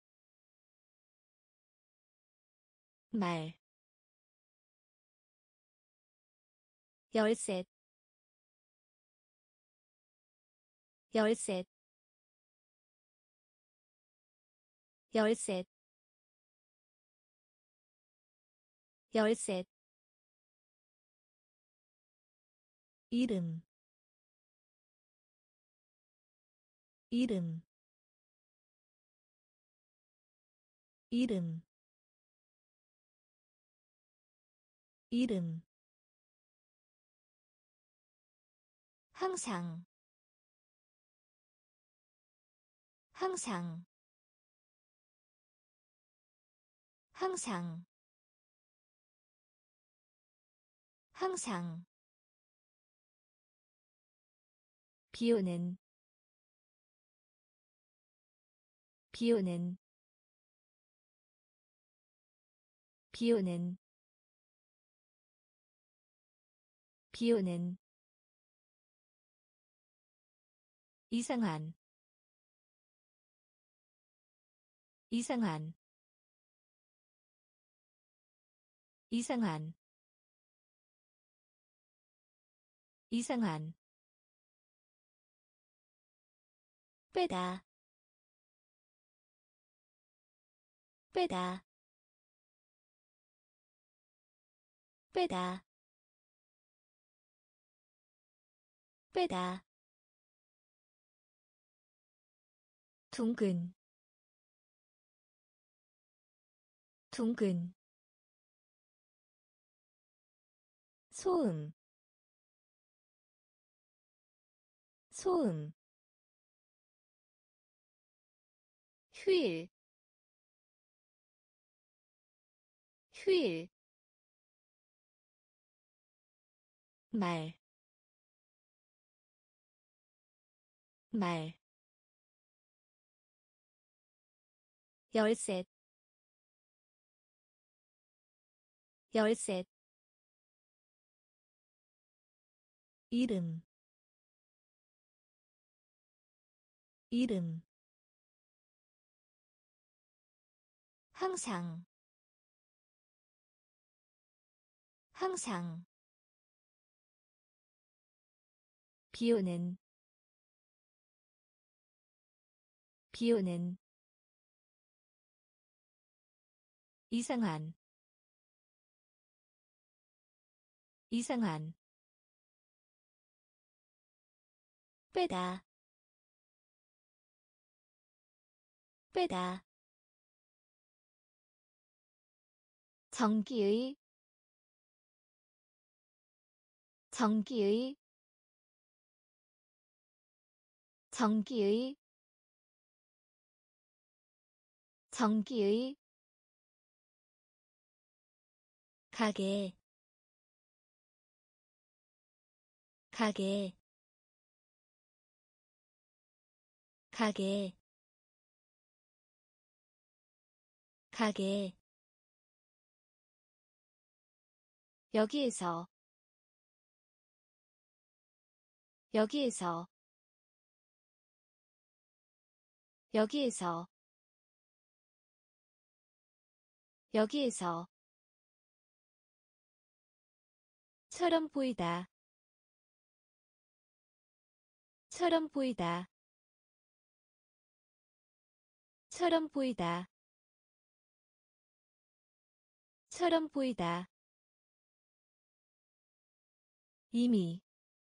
말, 열셋, 열셋, 열셋, 열셋, 이름, 이름, 이름, 이름, 항상, 항상, 항상, 항상, 비오는, 비오는, 비오는, 비오는, 이상한, 이상한, 이상한, 이상한, 빼다, 빼다, 빼다, 빼다, 둥근, 둥근, 소음, 소음, 휴일, 휴일, 말, 말, 열셋, 열셋, 이름, 이름, 항상, 항상, 비오는, 비오는, 이상한, 이상한, 빼다, 빼다, 전기의, 전기의 전기의 전기의 가게 가게 가게 가게 여기에서 여기에서 여기에서 여기에서 처럼 보이다 처럼 보이다 처럼 보이다 처럼 보이다 이미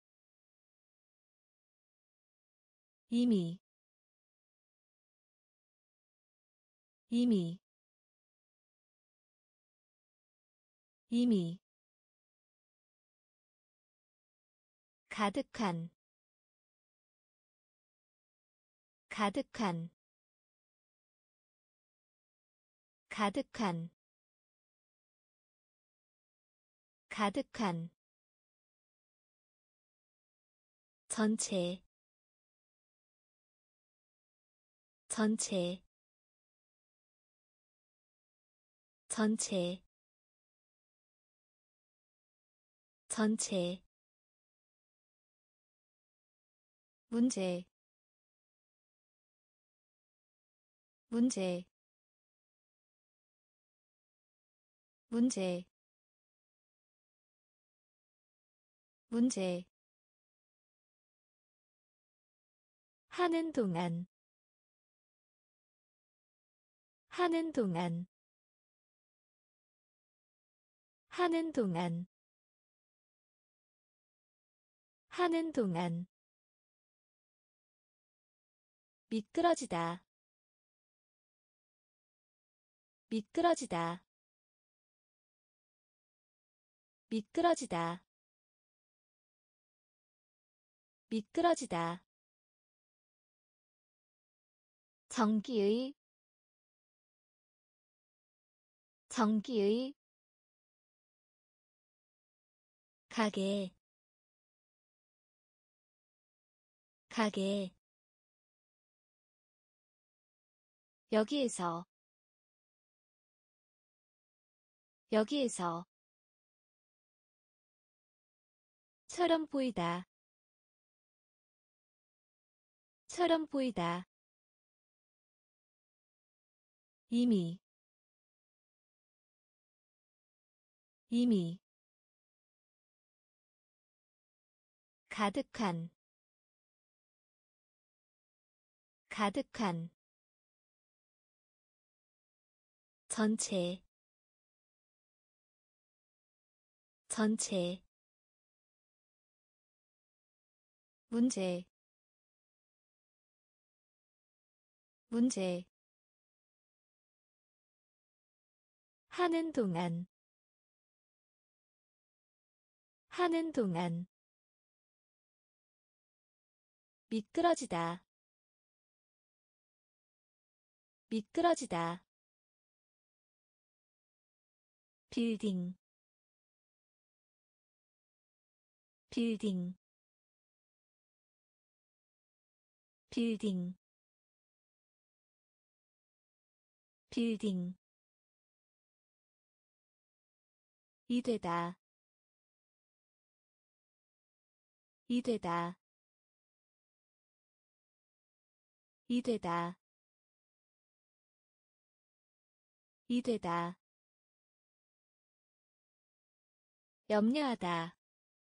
이미 이미 이미 가득한 가득한 가득한 가득한 전체 전체 전체 전체 문제 문제 문제 문제 하는 동안 하는 동안 하는 동안 하는 동안 미끄러지다 미끄러지다 미끄러지다 미끄러지다 전기의 전기의 가게 가게 여기에서 여기에서 처럼 보이다 처럼 보이다 이미 이미 가득한 가득한 전체 전체 문제 문제 하는 동안 하는 동안 미끄러지다 미끄러지다 빌딩 빌딩 빌딩 빌딩 이되다 이되다 이되다 이되다 염려하다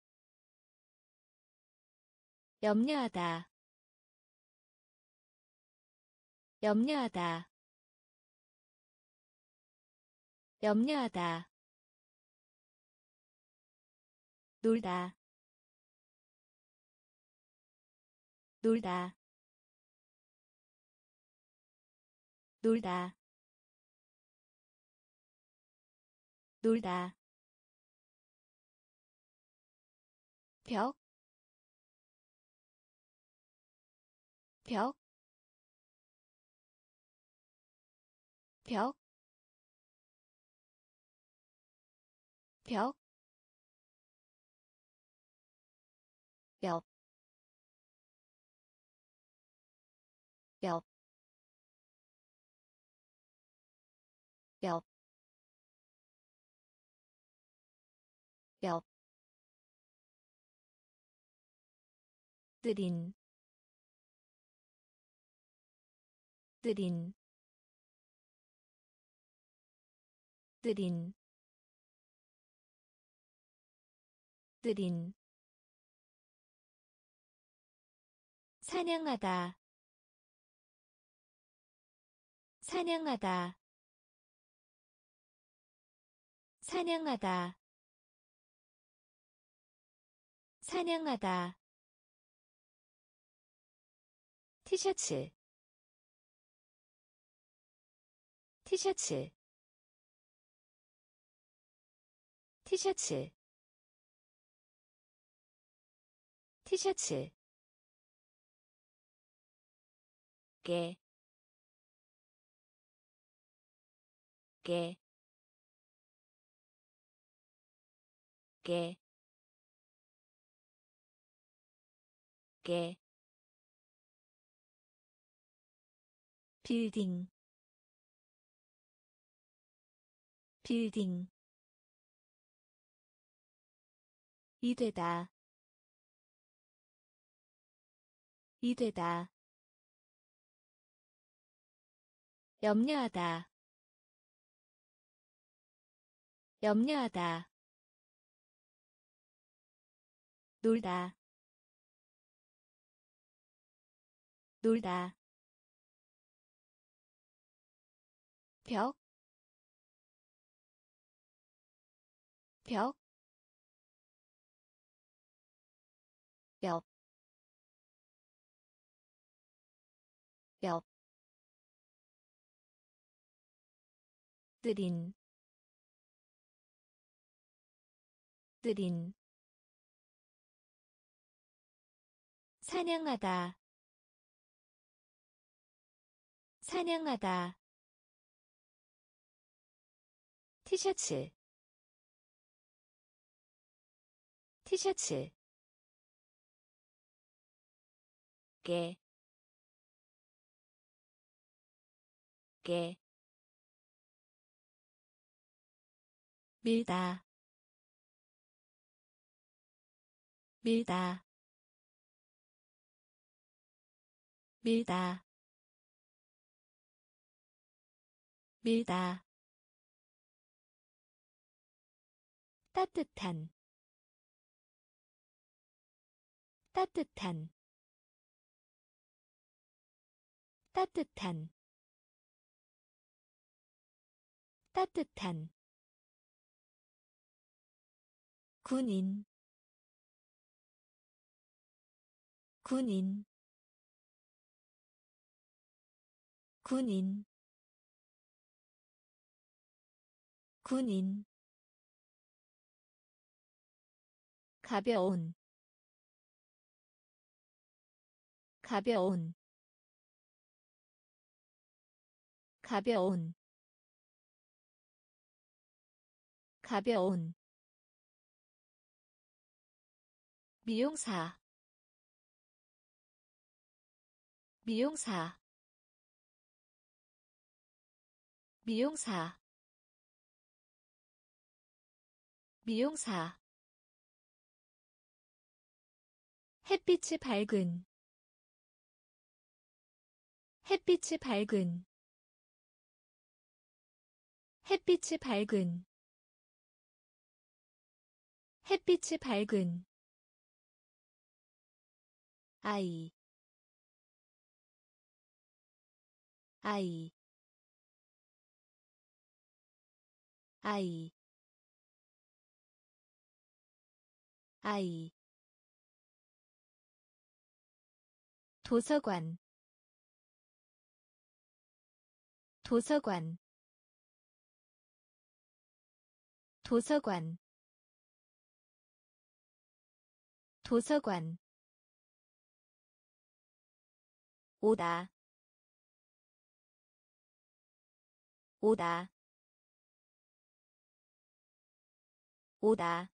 염려하다 염려하다 염려하다 놀다 놀다 놀다 놀다 벽, 벽, 벽, 벽, 옆, 옆, 옆, 옆, 느린, 느린, 느린, 느린, 사냥하다, 사냥하다, 사냥하다, 사냥하다, 티셔츠, 티셔츠, 티셔츠, 티셔츠, 깨, 깨, 깨, 깨, 빌딩, 빌딩, 이되다, 이되다, 염려하다, 염려하다, 놀다, 놀다, 벽, 벽, 옆, 옆, 느린, 느린, 사냥하다, 사냥하다, 티셔츠, 티셔츠, 깨, 깨, 밀다, 밀다, 밀다, 밀다, 따뜻한, 따뜻한, 따뜻한, 따뜻한, 군인, 군인, 군인, 군인, 가벼운, 가벼운, 가벼운, 가벼운, 미용사, 미용사, 미용사, 미용사, 햇빛이 밝은, 햇빛이 밝은, 햇빛이 밝은, 햇빛이 밝은, 아이, 아이, 아이, 아이, 도서관, 도서관, 도서관, 도서관 오다 오다 오다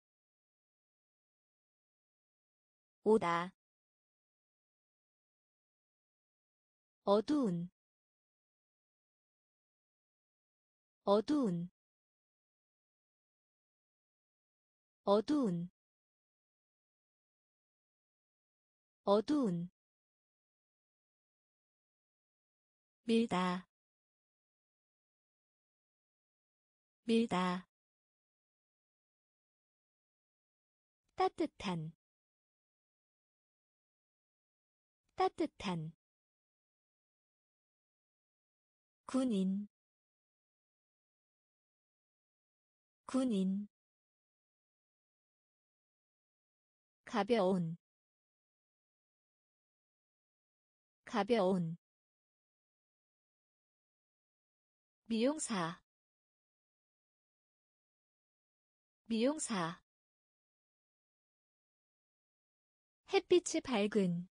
오다 어두운 어두운 어두운 어두운 밀다 밀다 따뜻한 따뜻한 군인 군인 가벼운 가벼운 미용사 미용사 햇빛이 밝은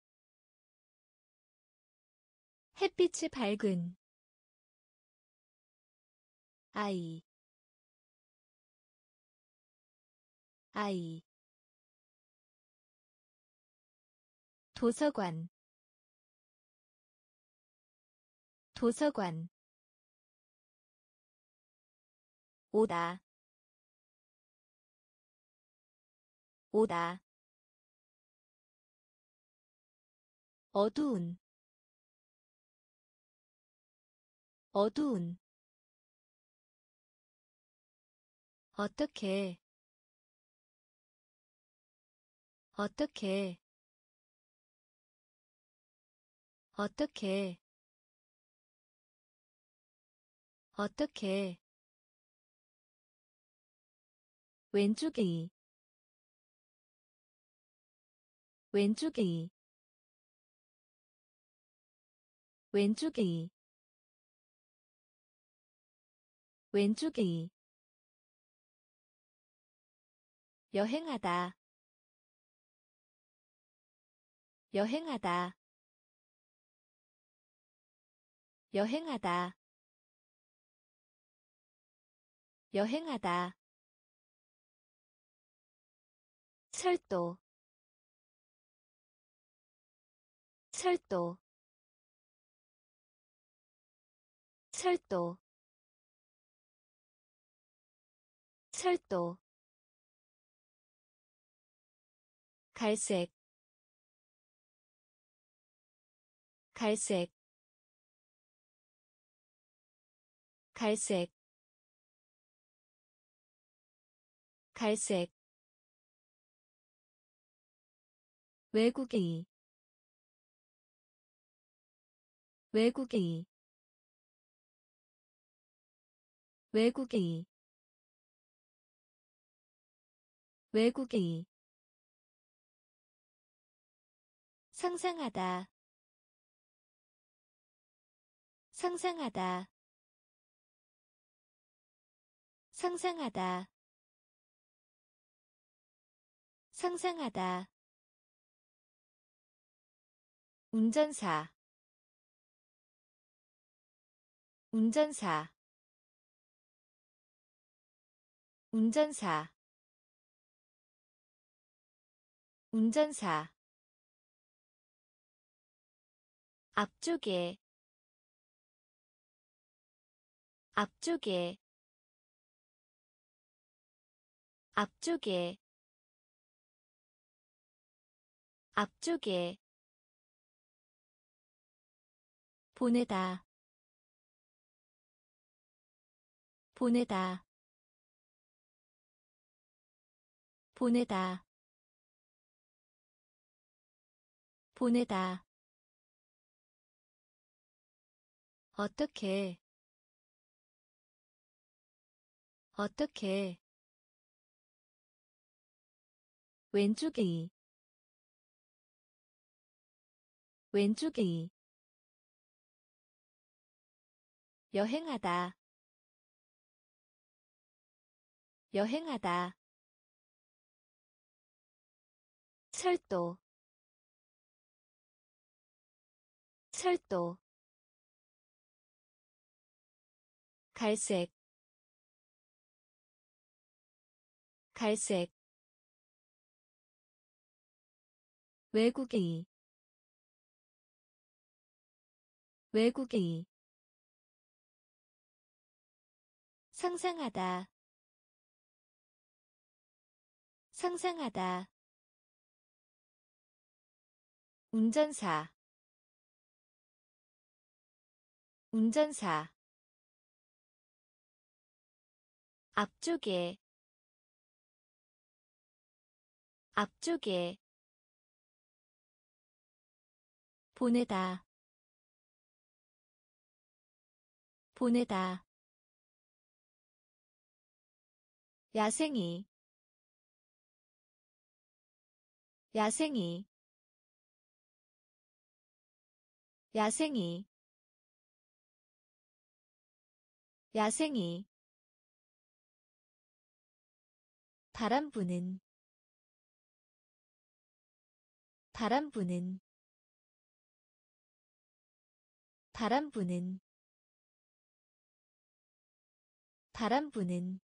햇빛이 밝은 아이 아이 도서관 도서관 오다 오다 어두운 어두운 어떻게 어떻게 어떻게 어떻게 왼쪽이 왼쪽이 왼쪽이 왼쪽이 여행하다 여행하다 여행하다 여행하다 철도 철도 철도 철도 갈색 갈색 갈색 갈색 외국인 외국인 외국인 외국인 상상하다 상상하다 상상하다 상상하다 운전사 운전사 운전사 운전사 앞쪽에 앞쪽에 앞쪽에 앞쪽에 보내다 보내다 보내다 보내다 어떻게 어떻게 왼쪽이 왼쪽이 여행하다 여행하다 철도 철도 갈색 갈색 외국의 외국의 상상하다 상상하다 운전사 운전사 앞쪽에 앞쪽에 보내다 보내다 야생이 야생이 야생이 야생이 바람 부는 바람 부는 바람 부는 바람 부는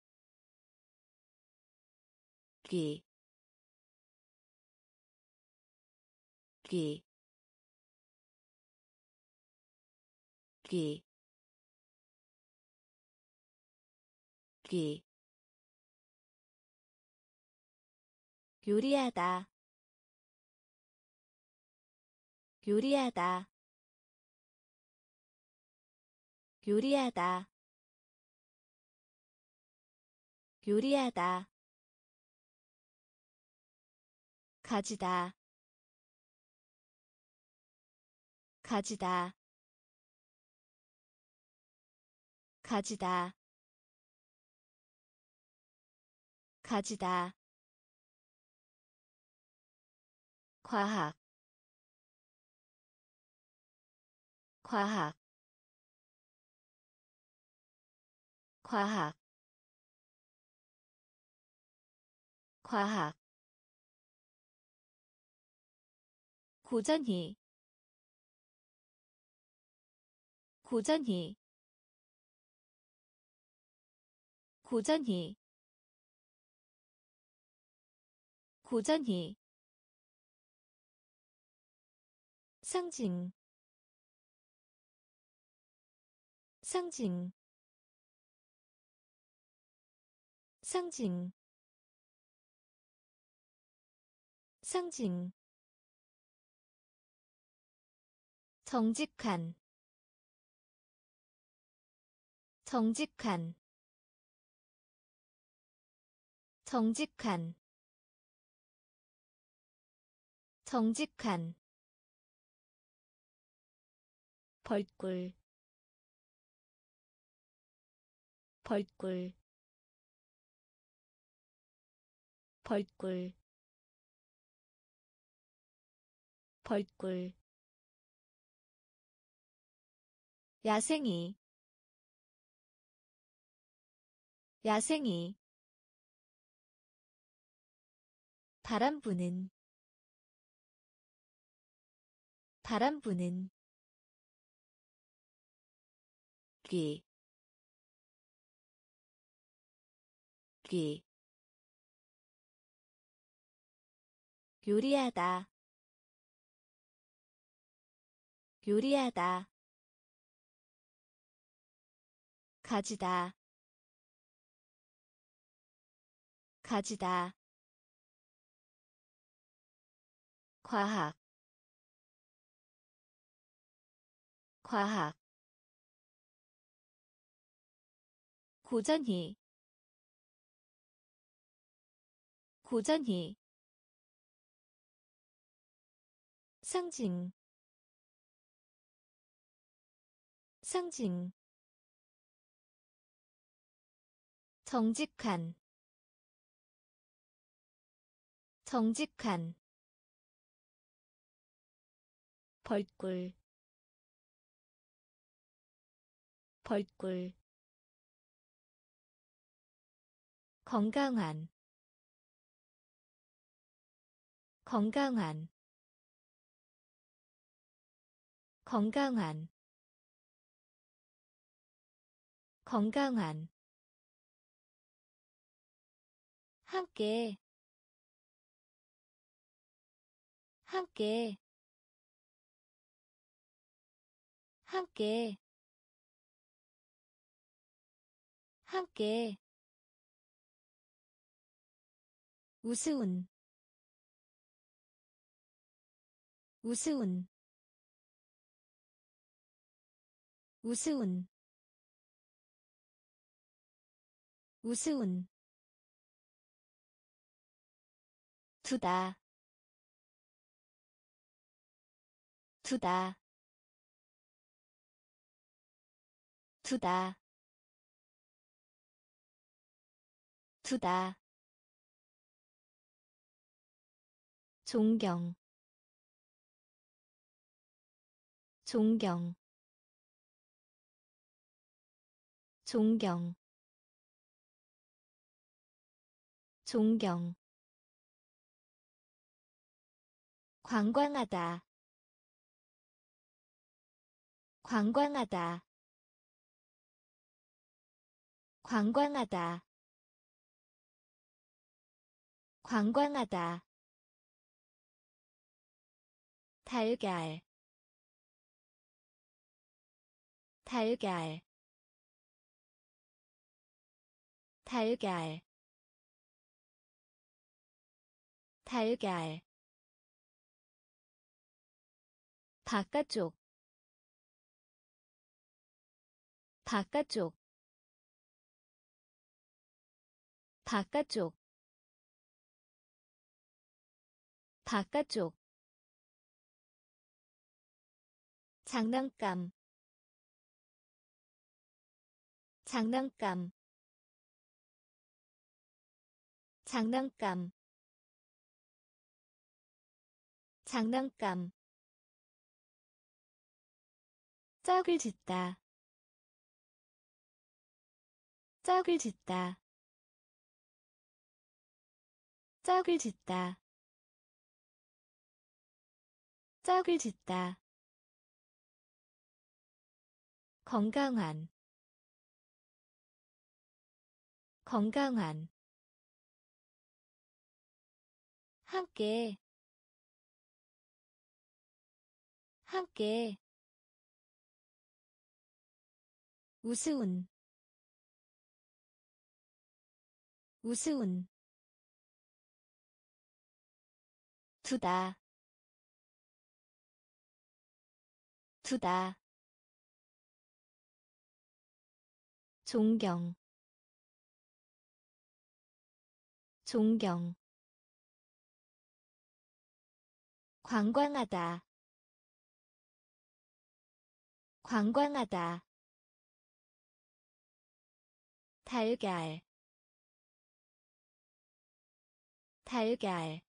귀, 귀, 귀, 귀. 요리하다 요리하다 요리하다 요리하다 가지다 가지다 가지다 가지다 과학 과학 과학 과학 고전히 고전히 고전히 고전히 상징 상징 상징 상징 정직한 정직한 정직한 정직한 벌꿀 벌꿀 벌꿀 벌꿀 야생이 야생이 바람 부는 바람 부는 귀, 귀. 요리하다 요리하다 가지다 가지다 과학 과학 고전히 고전히 상징 상징 정직한 정직한 벌꿀 벌꿀 건강한 건강한 건강한 건강한 함께 함께 함께 함께 우스운 우스운 우스운 우스운 두다 두다 두다 두다 존경 존경 존경 존경 관광하다 관광하다 관광하다 관광하다 달걀 달걀 달걀 달걀 바깥쪽 바깥쪽 바깥쪽 바깥쪽 장난감 장난감 장난감 장난감 짝을 짓다 짝을 짓다 짝을 짓다 짝을 짓다 건강한 건강한 함께 함께 우스운 우스운 두다 두다 존경 존경 관광하다 관광하다 달걀 달걀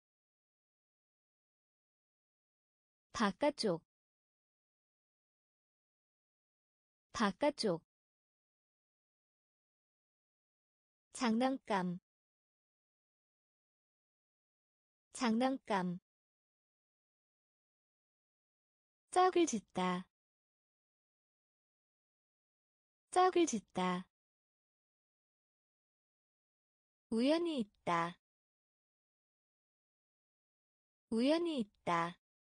바깥쪽 바깥쪽 장난감 장난감 짝을 짓다 짝을 짓다 우연히 있다 우연히 있다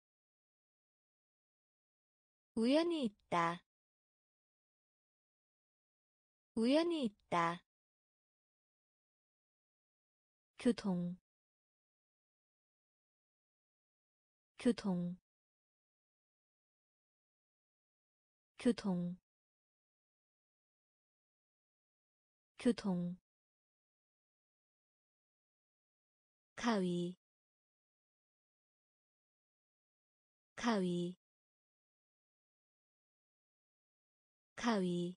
우연히 있다 우연히 있다 교통 교통 교통 교통 가위 가위 가위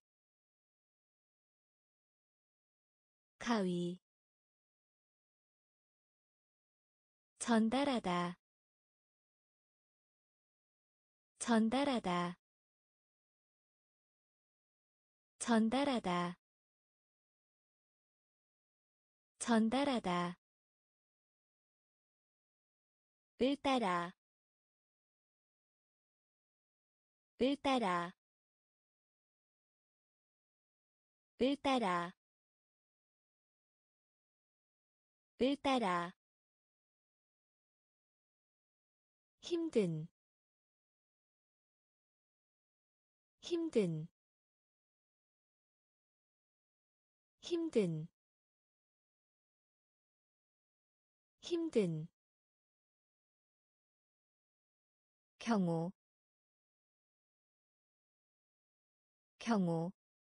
가위 전달하다 전달하다 전달하다 전달하다 을 따라 을 따라 을 따라 을 따라 힘든 힘든 힘든 힘든 경우 경우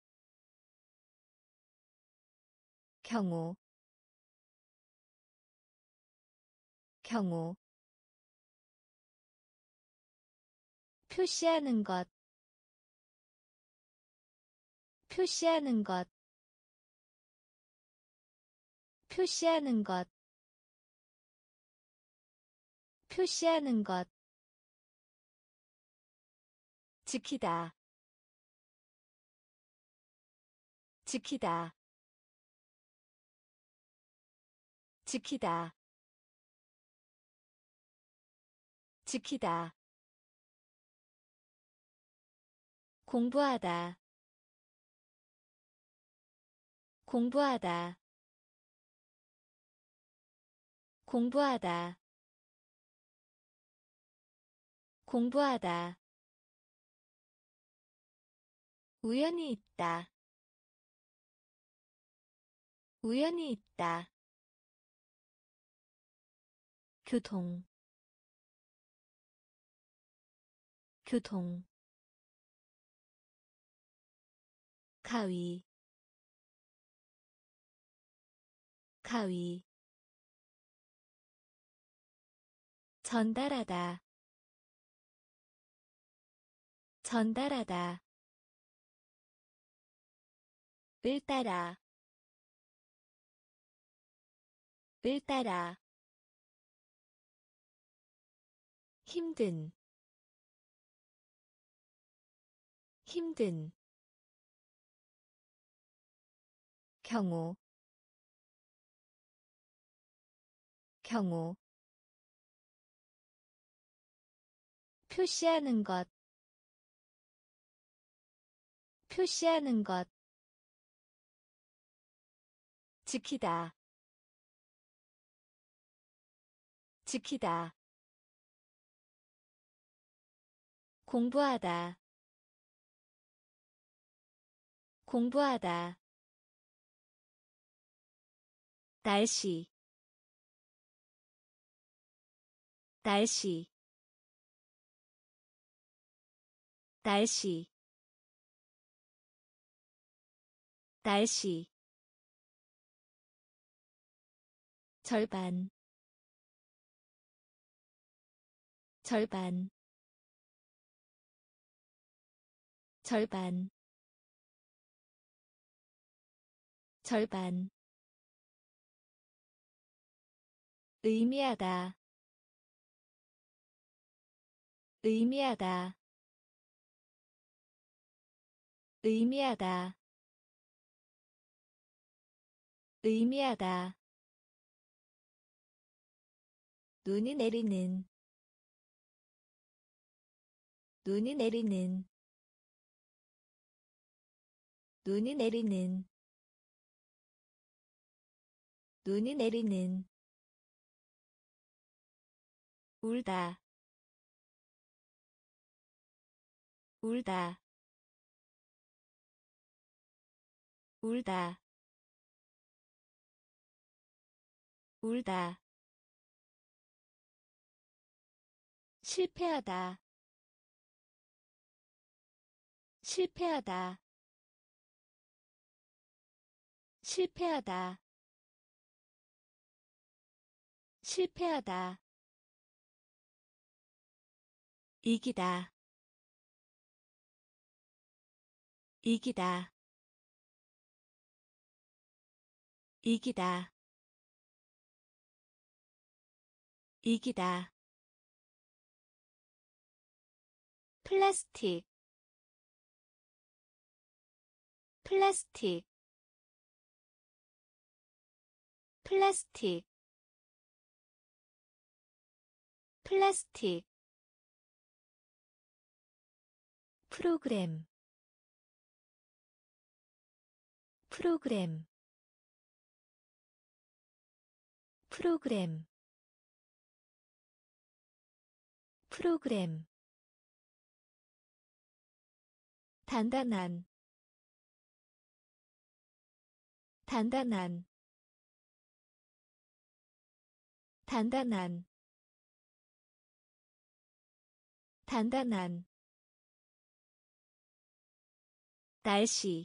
경우 경우 표시하는 것 표시하는 것 표시하는 것 표시하는 것 지키다 지키다 지키다 지키다 공부하다 공부하다 공부하다 공부하다 우연히 있다 우연히 있다 교통 교통 가위 가위 전달하다 전달하다 을 따라 을 따라 힘든 힘든 경우 경우 표시하는 것 표시하는 것 지키다 지키다 공부하다 공부하다 날씨 날씨 날씨 날씨 절반 절반 절반 절반 의미하다 의미하다 의미하다 의미하다 눈이 내리는 눈이 내리는 눈이 내리는 눈이 내리는 울다 울다 울다 울다 실패하다 실패하다 실패하다 실패하다 이기다 이기다 이기다 이기다 플라스틱 플라스틱 플라스틱 플라스틱 프로그램 프로그램 프로그램 프로그램 단단한 단단한 단단한 단단한 날씨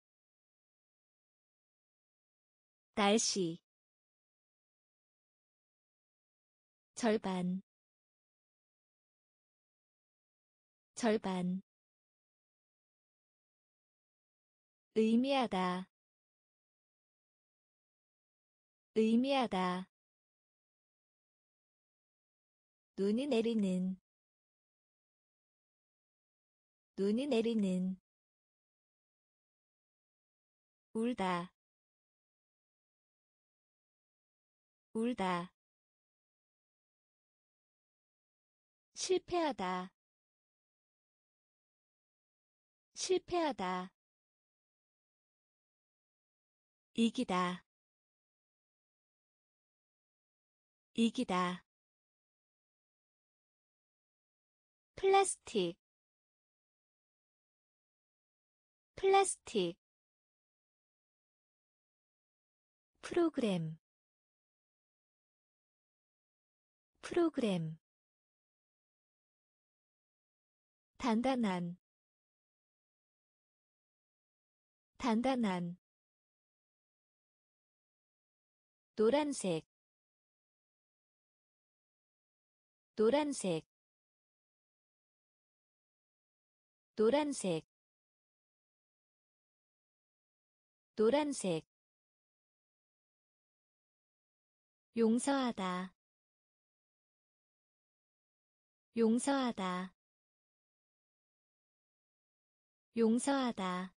날씨 절반 절반 의미하다 의미하다 눈이 내리는 눈이 내리는 울다 울다 실패하다 실패하다 이기다 이기다 플라스틱 플라스틱 프로그램 프로그램 단단한 단단한 노란색 노란색 노란색 노란색 용서하다 용서하다 용서하다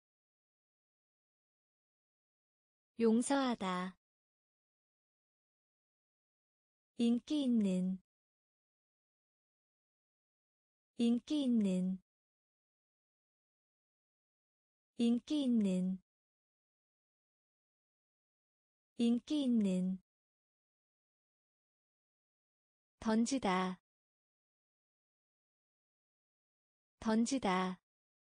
용서하다 인기 있는 인기 있는 인기 있는 인기 있는 던지다 던지다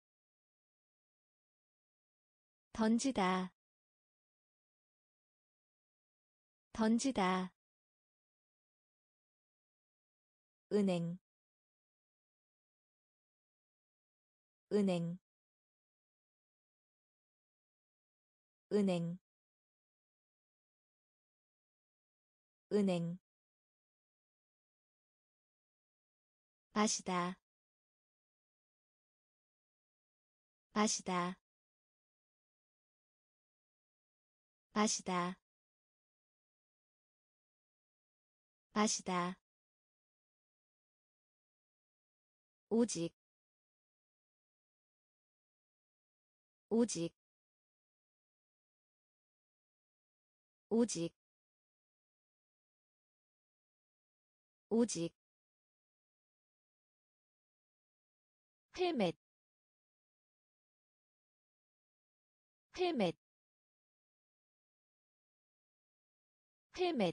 던지다 던지다 은행 은행 은행 은행 마시다 마시다 마시다 마시다 오직 오직 오직 오직 헬멧 헬멧 헬멧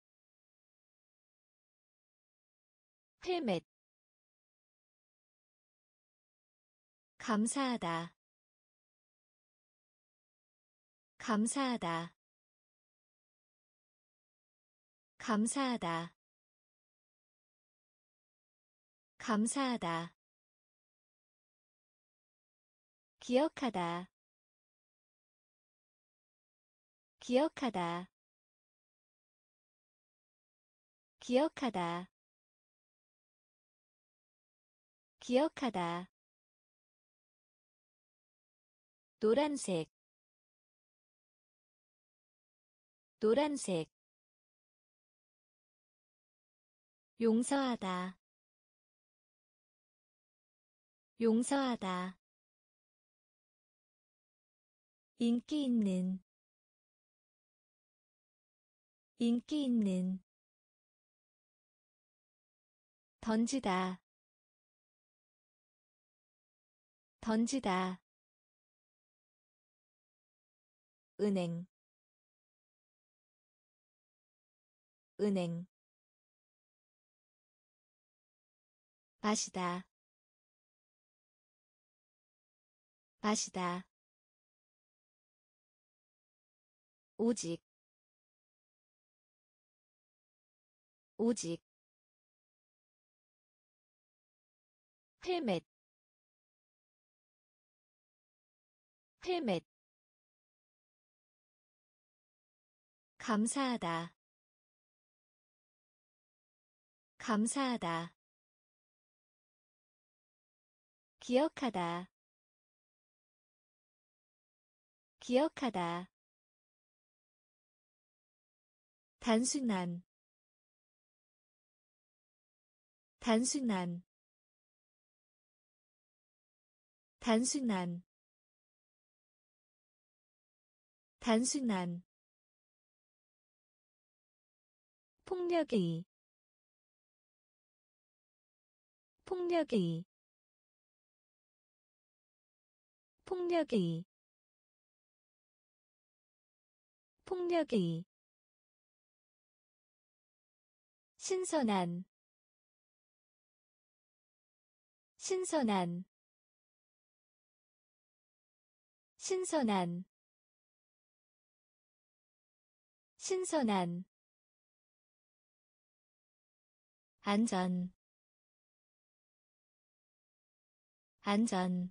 헬멧 감사하다 감사하다 감사하다 감사하다 기억하다 기억하다 기억하다 기억하다 노란색 노란색 용서하다 용서하다 인기 있는 인기 있는 던지다 던지다 은행 은행 마시다 마시다 오직 오직 헬멧 헬멧 감사하다 감사하다 기억하다 기억하다 단순한 단순한 단순한 단순한 폭력의 폭력의 폭력의 폭력의 신선한 신선한 신선한 신선한 안전 안전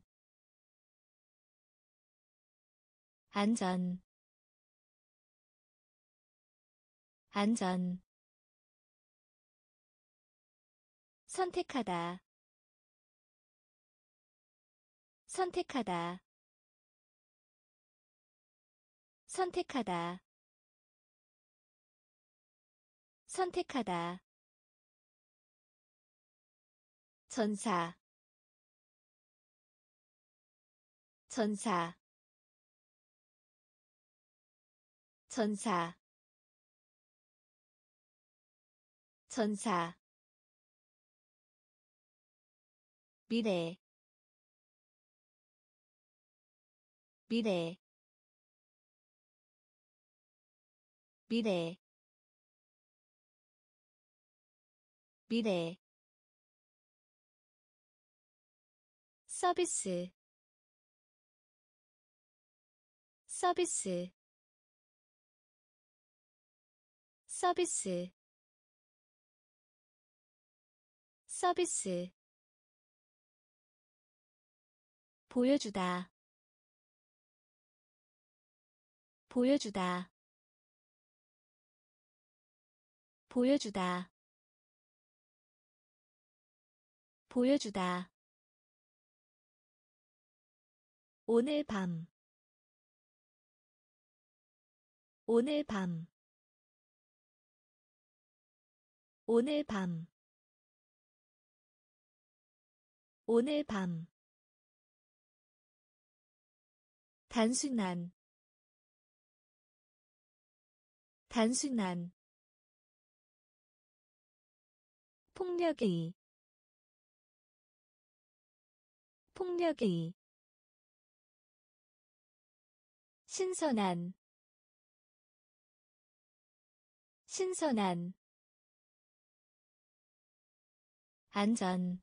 안전 안전 선택하다 선택하다 선택하다 선택하다 전사 전사 전사 전사 미래 미래 미래 미래 서비스 서비스 서비스 서비스 보여주다 보여주다 보여주다 보여주다 오늘 밤 오늘 밤 오늘 밤 오늘 밤 단순한 단순한 폭력의 폭력의 신선한 신선한 안전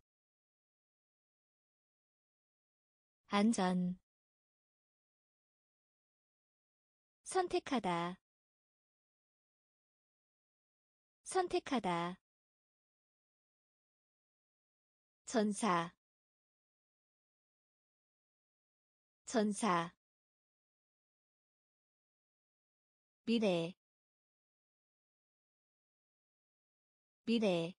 안전 선택하다 선택하다 전사 전사 미래 미래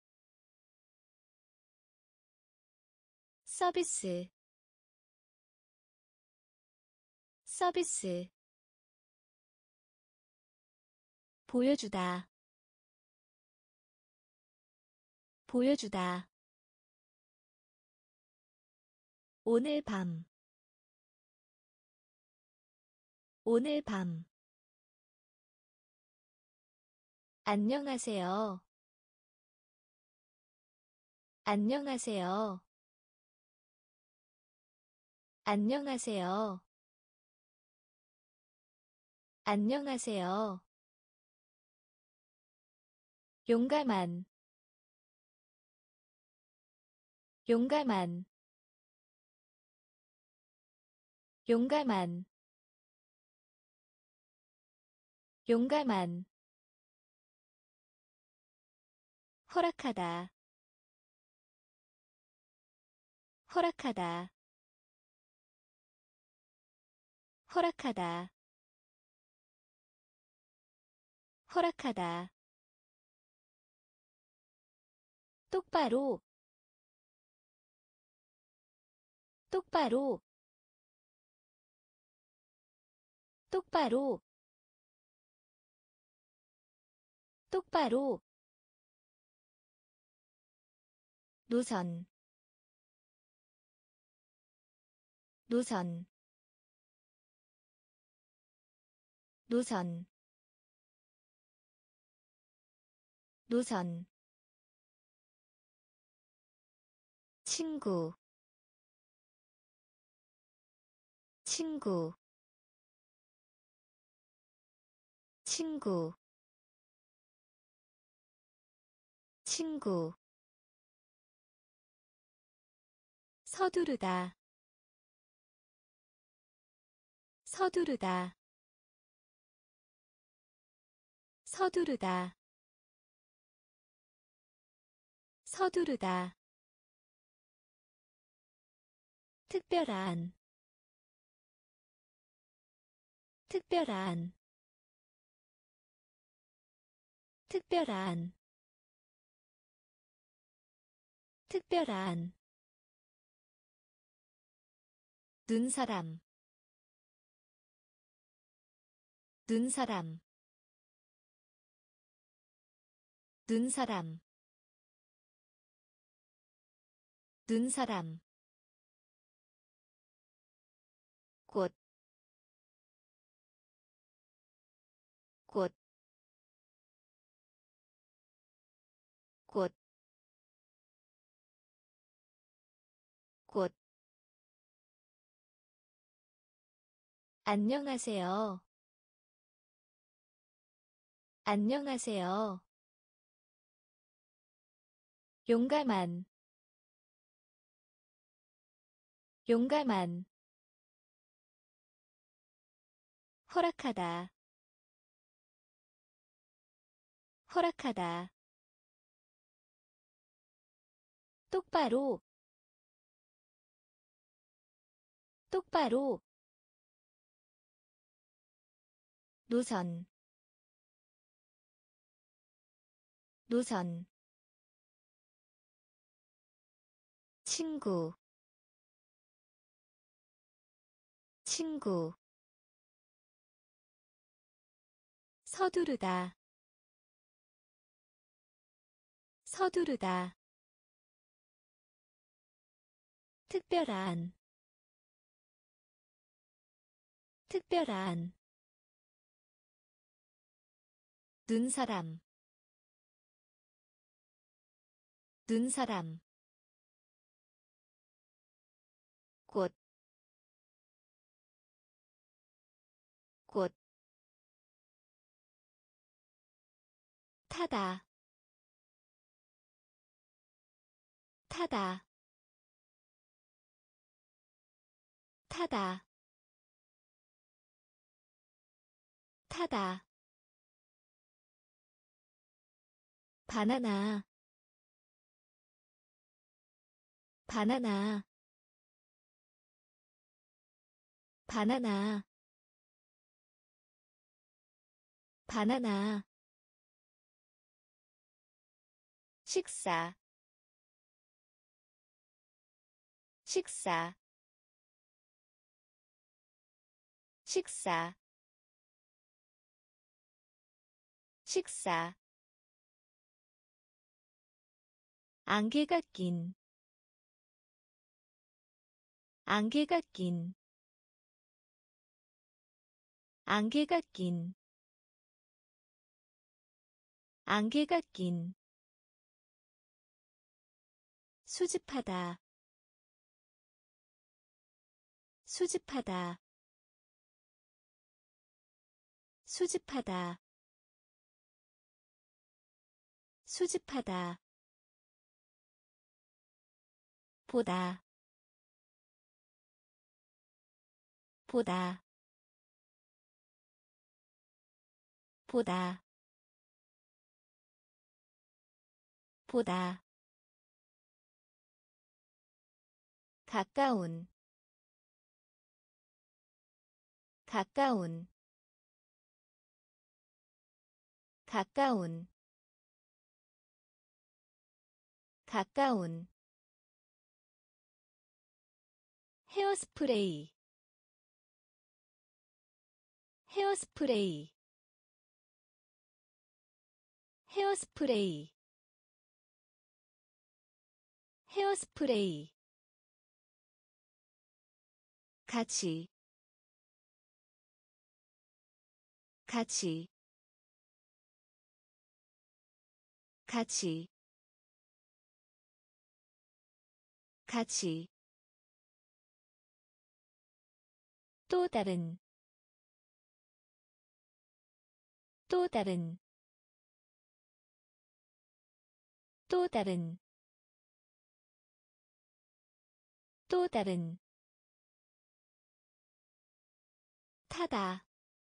서비스 서비스 보여주다 보여주다 오늘 밤 오늘 밤 안녕하세요 안녕하세요. 안녕하세요. 안녕하세요. 용감한 용감한 용감한 용감한 허락하다 허락하다 허락하다 허락하다 똑바로 똑바로 똑바로 똑바로 노선 노선 노선 노선 친구 친구 친구 친구 서두르다 서두르다 서두르다 서두르다 특별한 특별한 특별한 특별한 눈사람 눈사람 눈사람 눈사람 꽃, 꽃, 꽃, 꽃. 안녕하세요. 안녕하세요. 용감한 용감한 허락하다 허락하다 똑바로 똑바로 노선 노선 친구 친구 서두르다 서두르다 특별한 특별한 눈사람 눈사람 꽃, 꽃 타다 타다 타다 타다 바나나 바나나 바나나 바나나 식사 식사 식사 식사 안개가 낀 안개가 낀 안개가 낀 안개가 낀 수집하다 수집하다 수집하다 수집하다 보다 보다 보다 보다 가까운 가까운 가까운 가까운 헤어스프레이 헤어스프레이 헤어스프레이 헤어스프레이 같이 같이 같이 같이 또 다른 또 다른 또 다른 또 다른 타다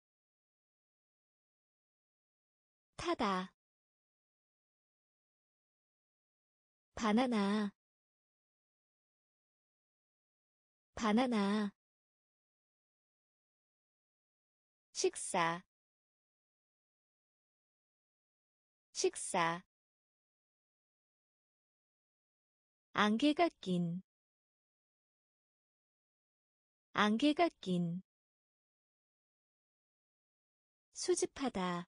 타다 바나나 바나나 식사 식사 안개가 낀 안개가 낀 수집하다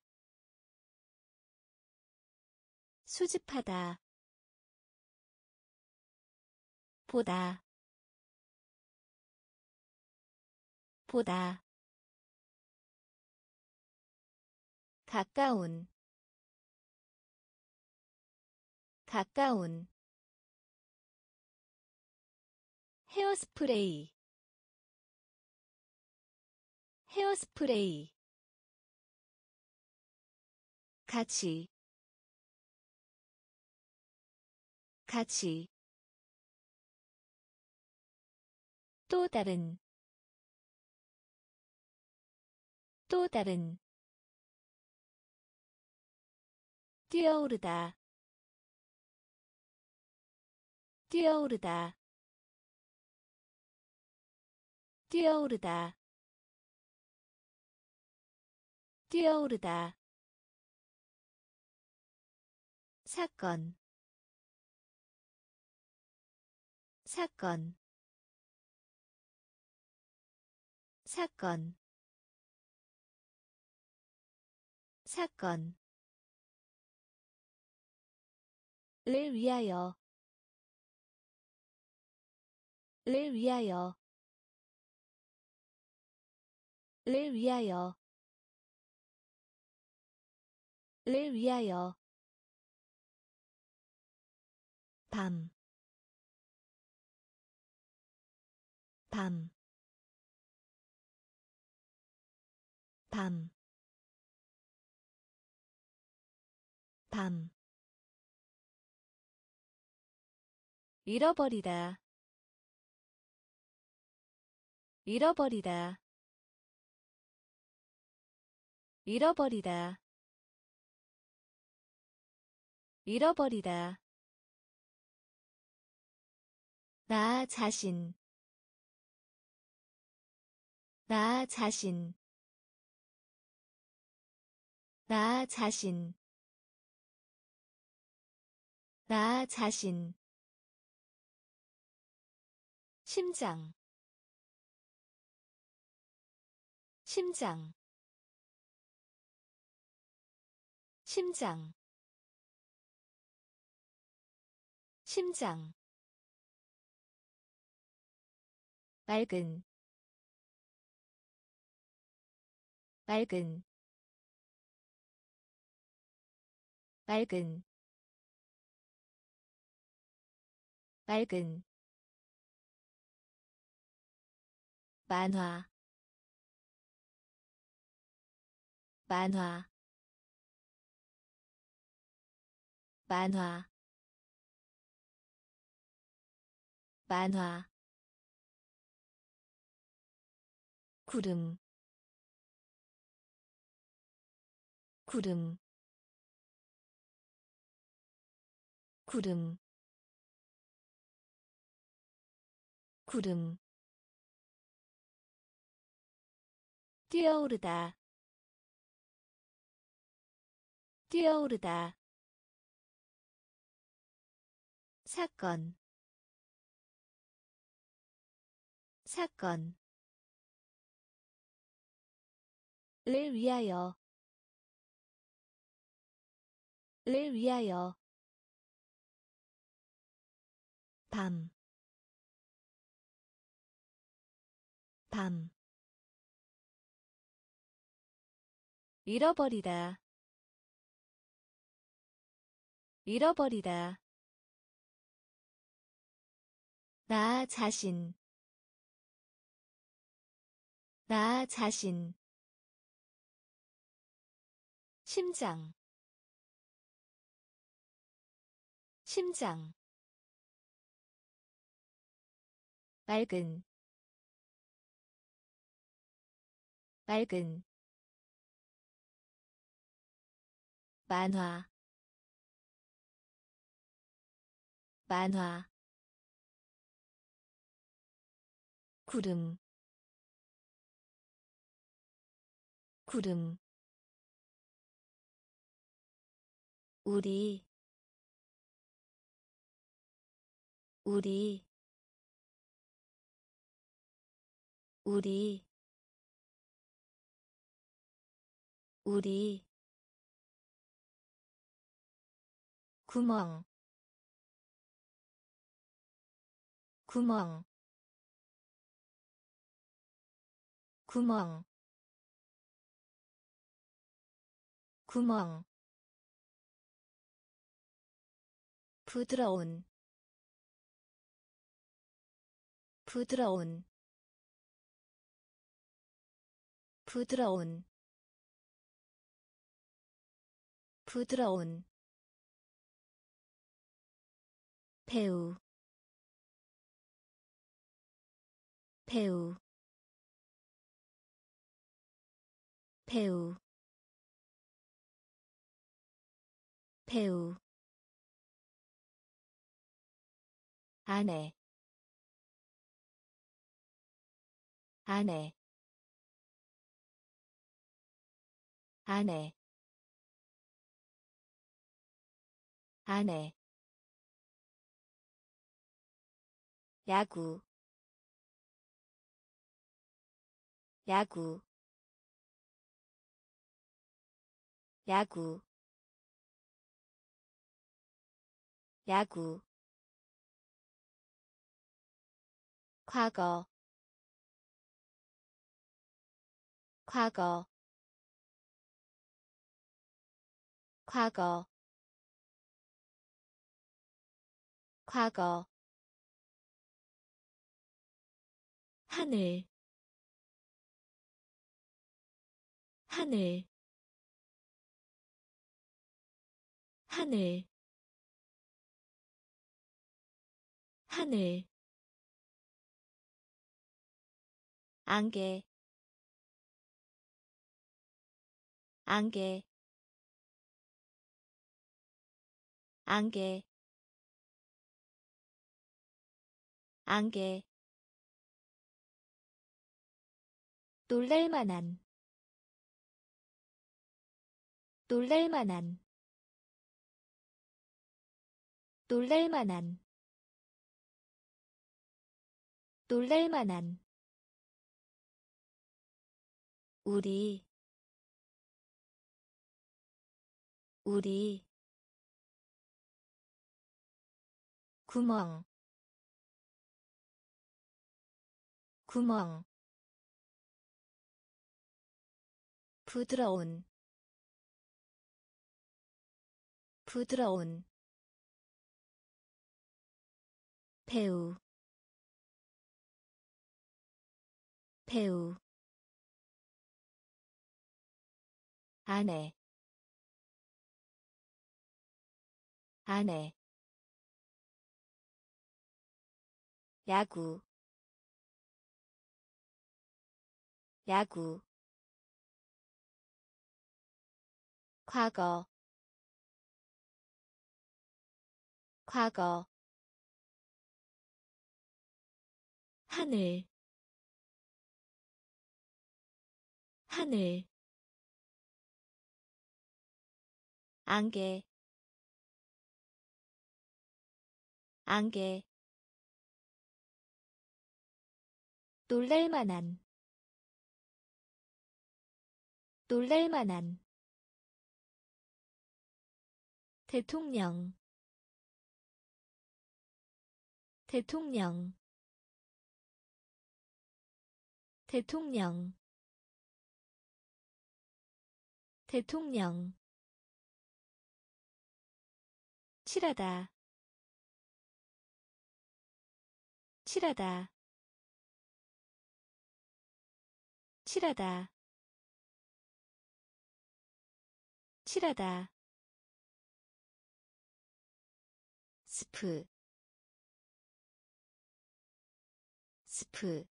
수집하다 보다 보다 가까운 가까운 헤어스프레이 헤어스프레이 같이 같이 또 다른 또 다른 뛰어오르다 뛰어오르다 뛰어오르다 뛰어오르다 사건 사건 사건 사건 를 위하여 를 위하여 를 위하여 를 위하여 밤 밤 밤 밤 잃어버리다 잃어버리다 잃어버리다 잃어버리다 나 자신 나 자신 나 자신 나 자신 심장 심장 심장 심장 맑은 맑은 맑은 맑은 만화 만화 만화 만화 구름 구름 구름 구름 뛰어오르다 뛰어오르다 사건 사건 를 위하여 를 위하여 밤 밤 잃어버리다 잃어버리다 나 자신 나 자신 심장 심장 맑은 맑은 만화 만화 구름 구름 우리 우리 우리 우리 구멍 구멍 구멍 구멍 부드러운 부드러운 부드러운 부드러운 배우 배우 배우 배우 아내 아내 아내 아내 야구 야구 야구 야구 과거 과거 과거 과거 하늘 하늘 하늘 하늘 안개 안개 안개 안개 놀랄만한 놀랄만한 놀랄만한 놀랄만한 우리 우리 구멍 구멍 부드러운 부드러운 배우 배우 아내 아내 야구 야구 과거 과거 하늘 하늘 안개 안개 놀랄만한 놀랄만한 대통령 대통령 대통령 대통령 칠하다 칠하다 칠하다 칠하다 스프 스프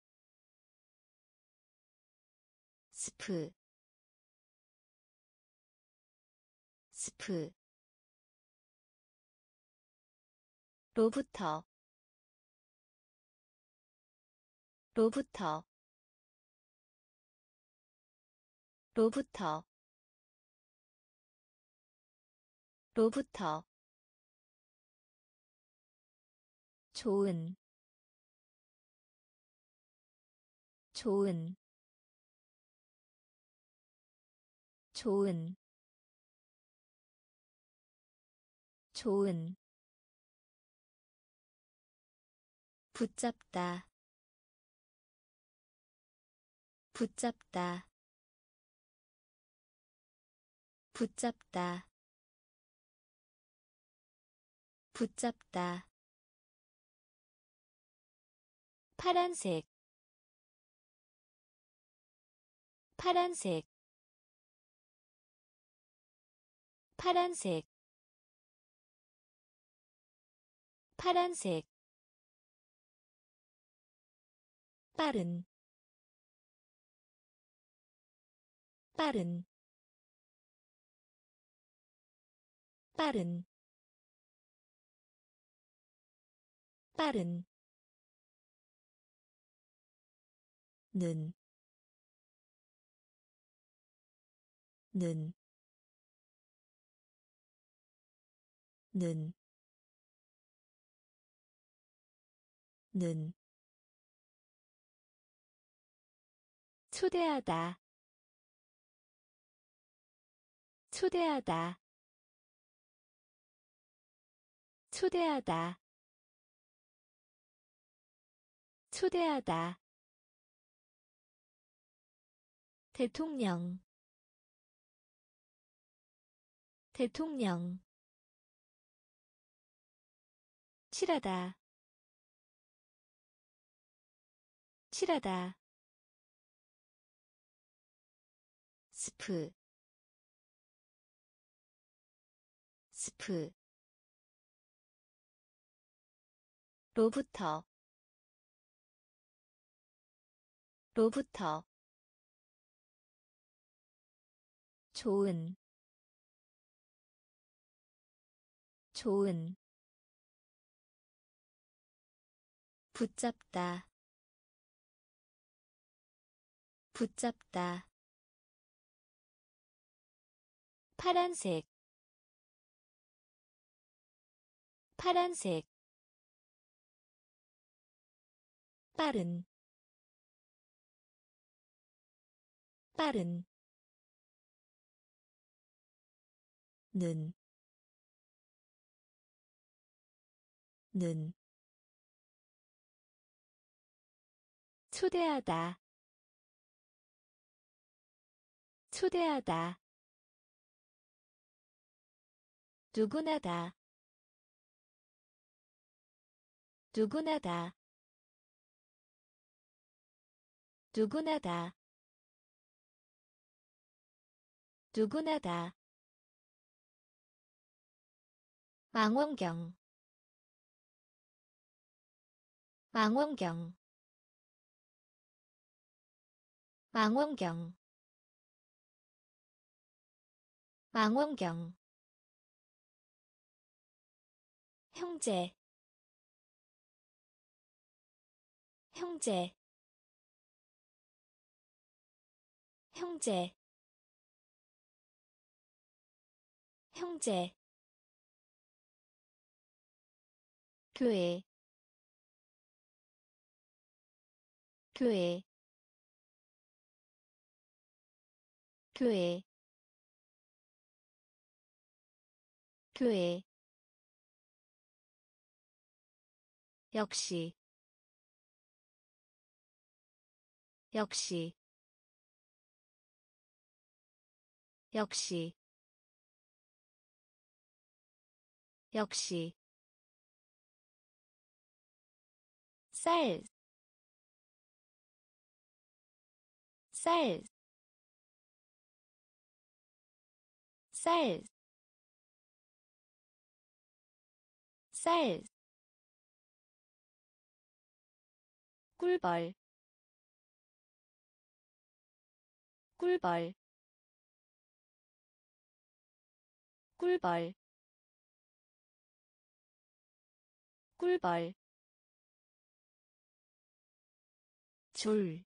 스프 스프 로부터 로부터 로부터 로부터 좋은 좋은 좋은 좋은 붙잡다 붙잡다 붙잡다 붙잡다 파란색 파란색 파란색 파란색 빠른 빠른 빠른 빠른 는, 는, 는, 는 초대하다 초대하다 초대하다 초대하다 대통령 대통령 칠하다 칠하다 스프 스프 로부터 로부터 좋은 좋은 붙잡다 붙잡다 파란색 파란색 빠른 빠른 는, 는 초대하다 초대하다 누구나다 누구나 다 누구나 다 누구나 다 망원경 망원경 망원경 망원경 형제 형제 형제 형제 교회 교회 교회 교회 역시 역시 역시 역시 쌀, 쌀, 쌀, 쌀, 꿀벌, 꿀벌, 꿀벌, 꿀벌, 줄,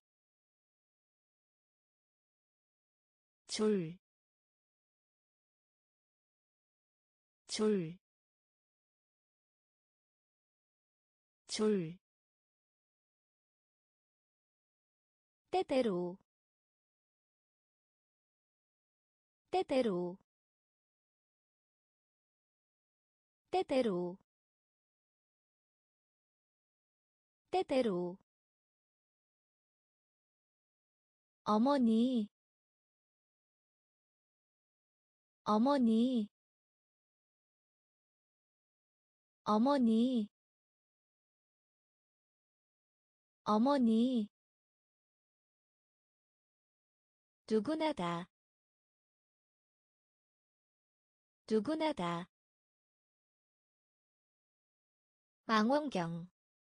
줄, 줄, 줄, 때때로, 때때로, 때때로, 때때로, 어머니, 어머니, 어머니, 어머니, 누구나 다 누구나 다 망원경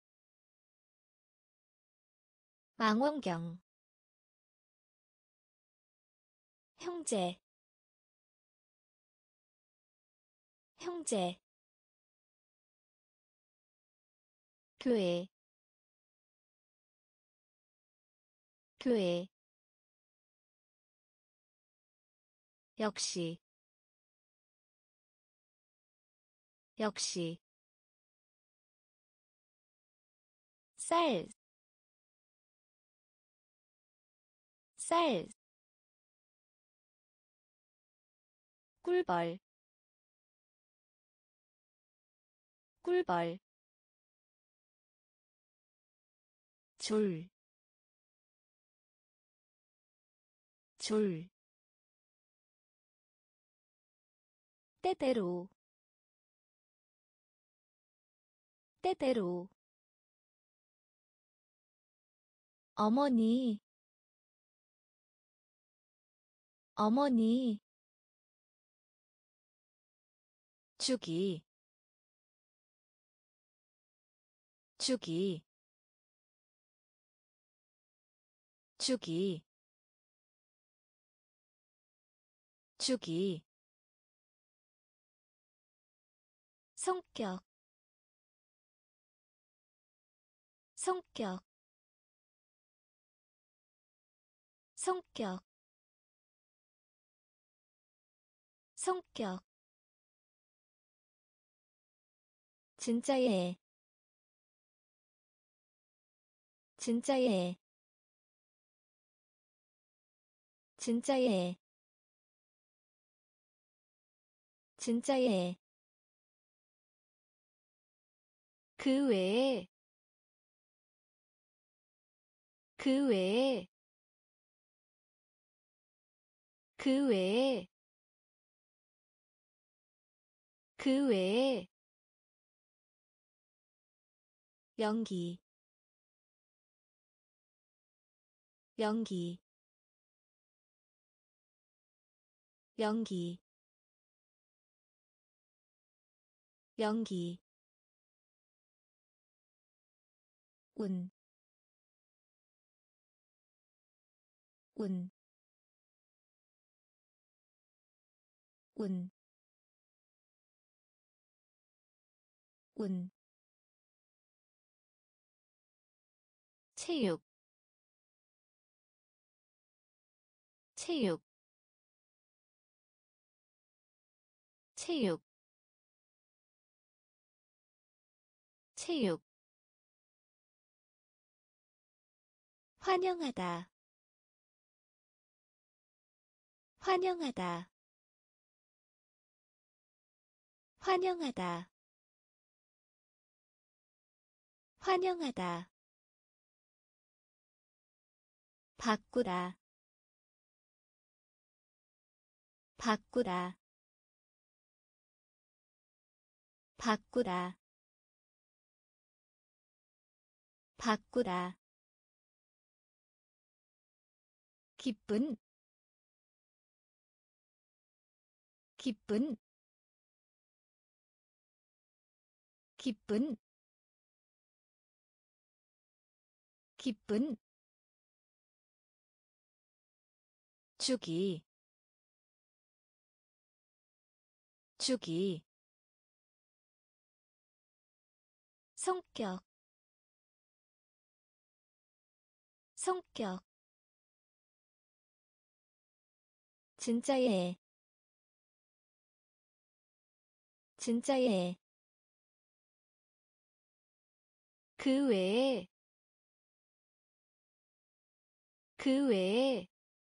망원경 형제 형제 교회 교회 역시 역시 쌀, 쌀, 꿀벌, 꿀벌, 줄, 줄, 때때로, 때때로, 어머니, 어머니, 주기, 주기, 주기, 주기, 성격, 성격, 성격, 성격, 진짜예, 진짜예, 진짜예, 진짜예, 그 외에, 그 외에, 그 외에, 그 외에, 연기 연기 연기 연기 운, 운, 운, 운, 체육, 체육, 체육, 체육, 환영하다, 환영하다, 환영하다, 환영하다, 바꾸다, 바꾸다, 바꾸다, 바꾸다, 기쁜, 기쁜, 기쁜, 기쁜, 주기, 주기, 성격, 성격, 진짜예, 진짜예, 그 외에, 그 외에,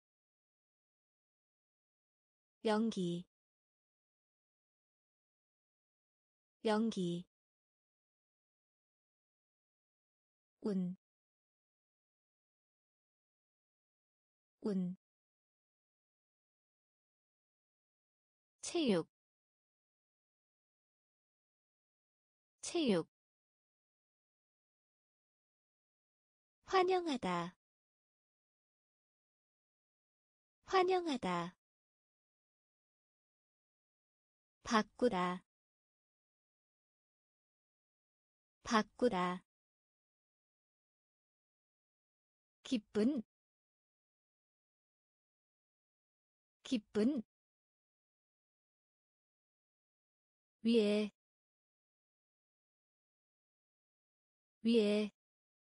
연기, 연기, 운, 운, 체육, 체육, 환영하다, 환영하다, 바꾸다, 바꾸다, 기쁜, 기쁜, 위에, 위에,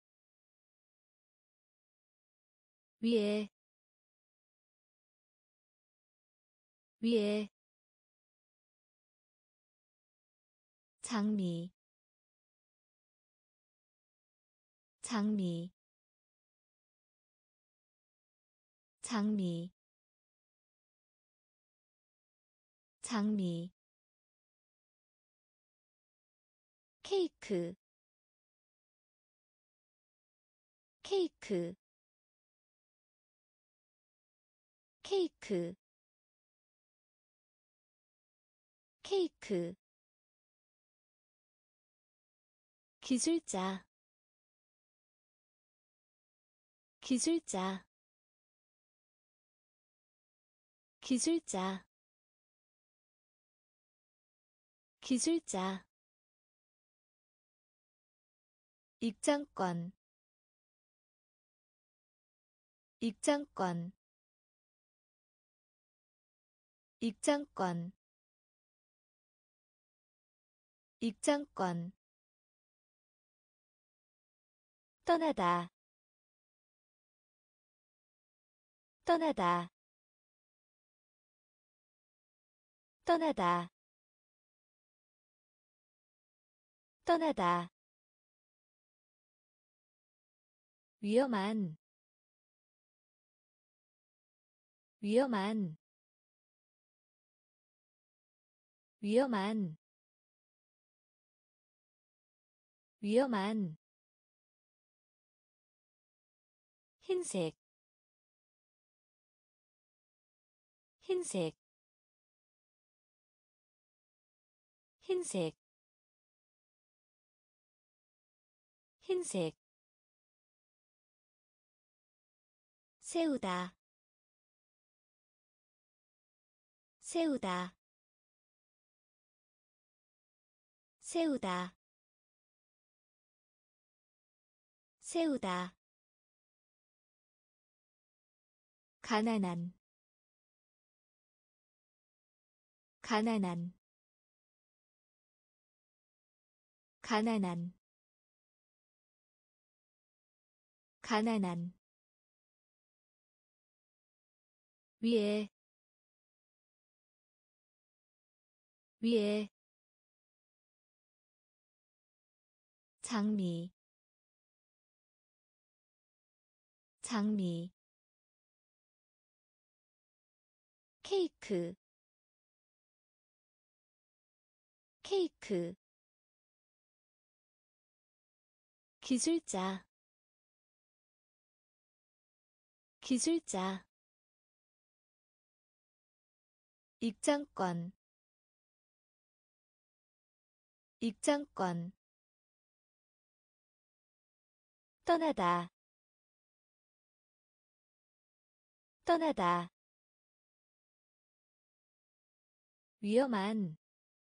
위에, 위에, 장미, 장미, 장미, 장미, 케이크, 케이크, 케이크, 케이크, 기술자, 기술자, 기술자, 기술자, 입장권, 입장권, 입장권, 입장권, 떠나다, 떠나다, 떠나다, 떠나다, 위험한, 위험한, 위험한, 위험한, 흰색, 흰색, 흰색, 흰색 세우다 세우다 세우다 세우다 가난한 가난한 가난한 가난한 위에 위에 장미 장미 케이크 케이크 기술자 기술자 입장권 입장권 떠나다 떠나다 위험한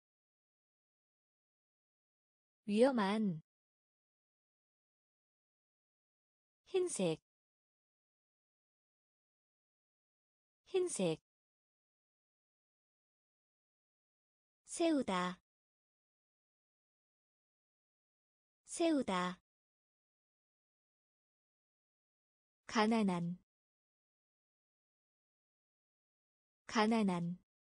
위험한 흰색 흰색 세우다 세우다 가난한 가난한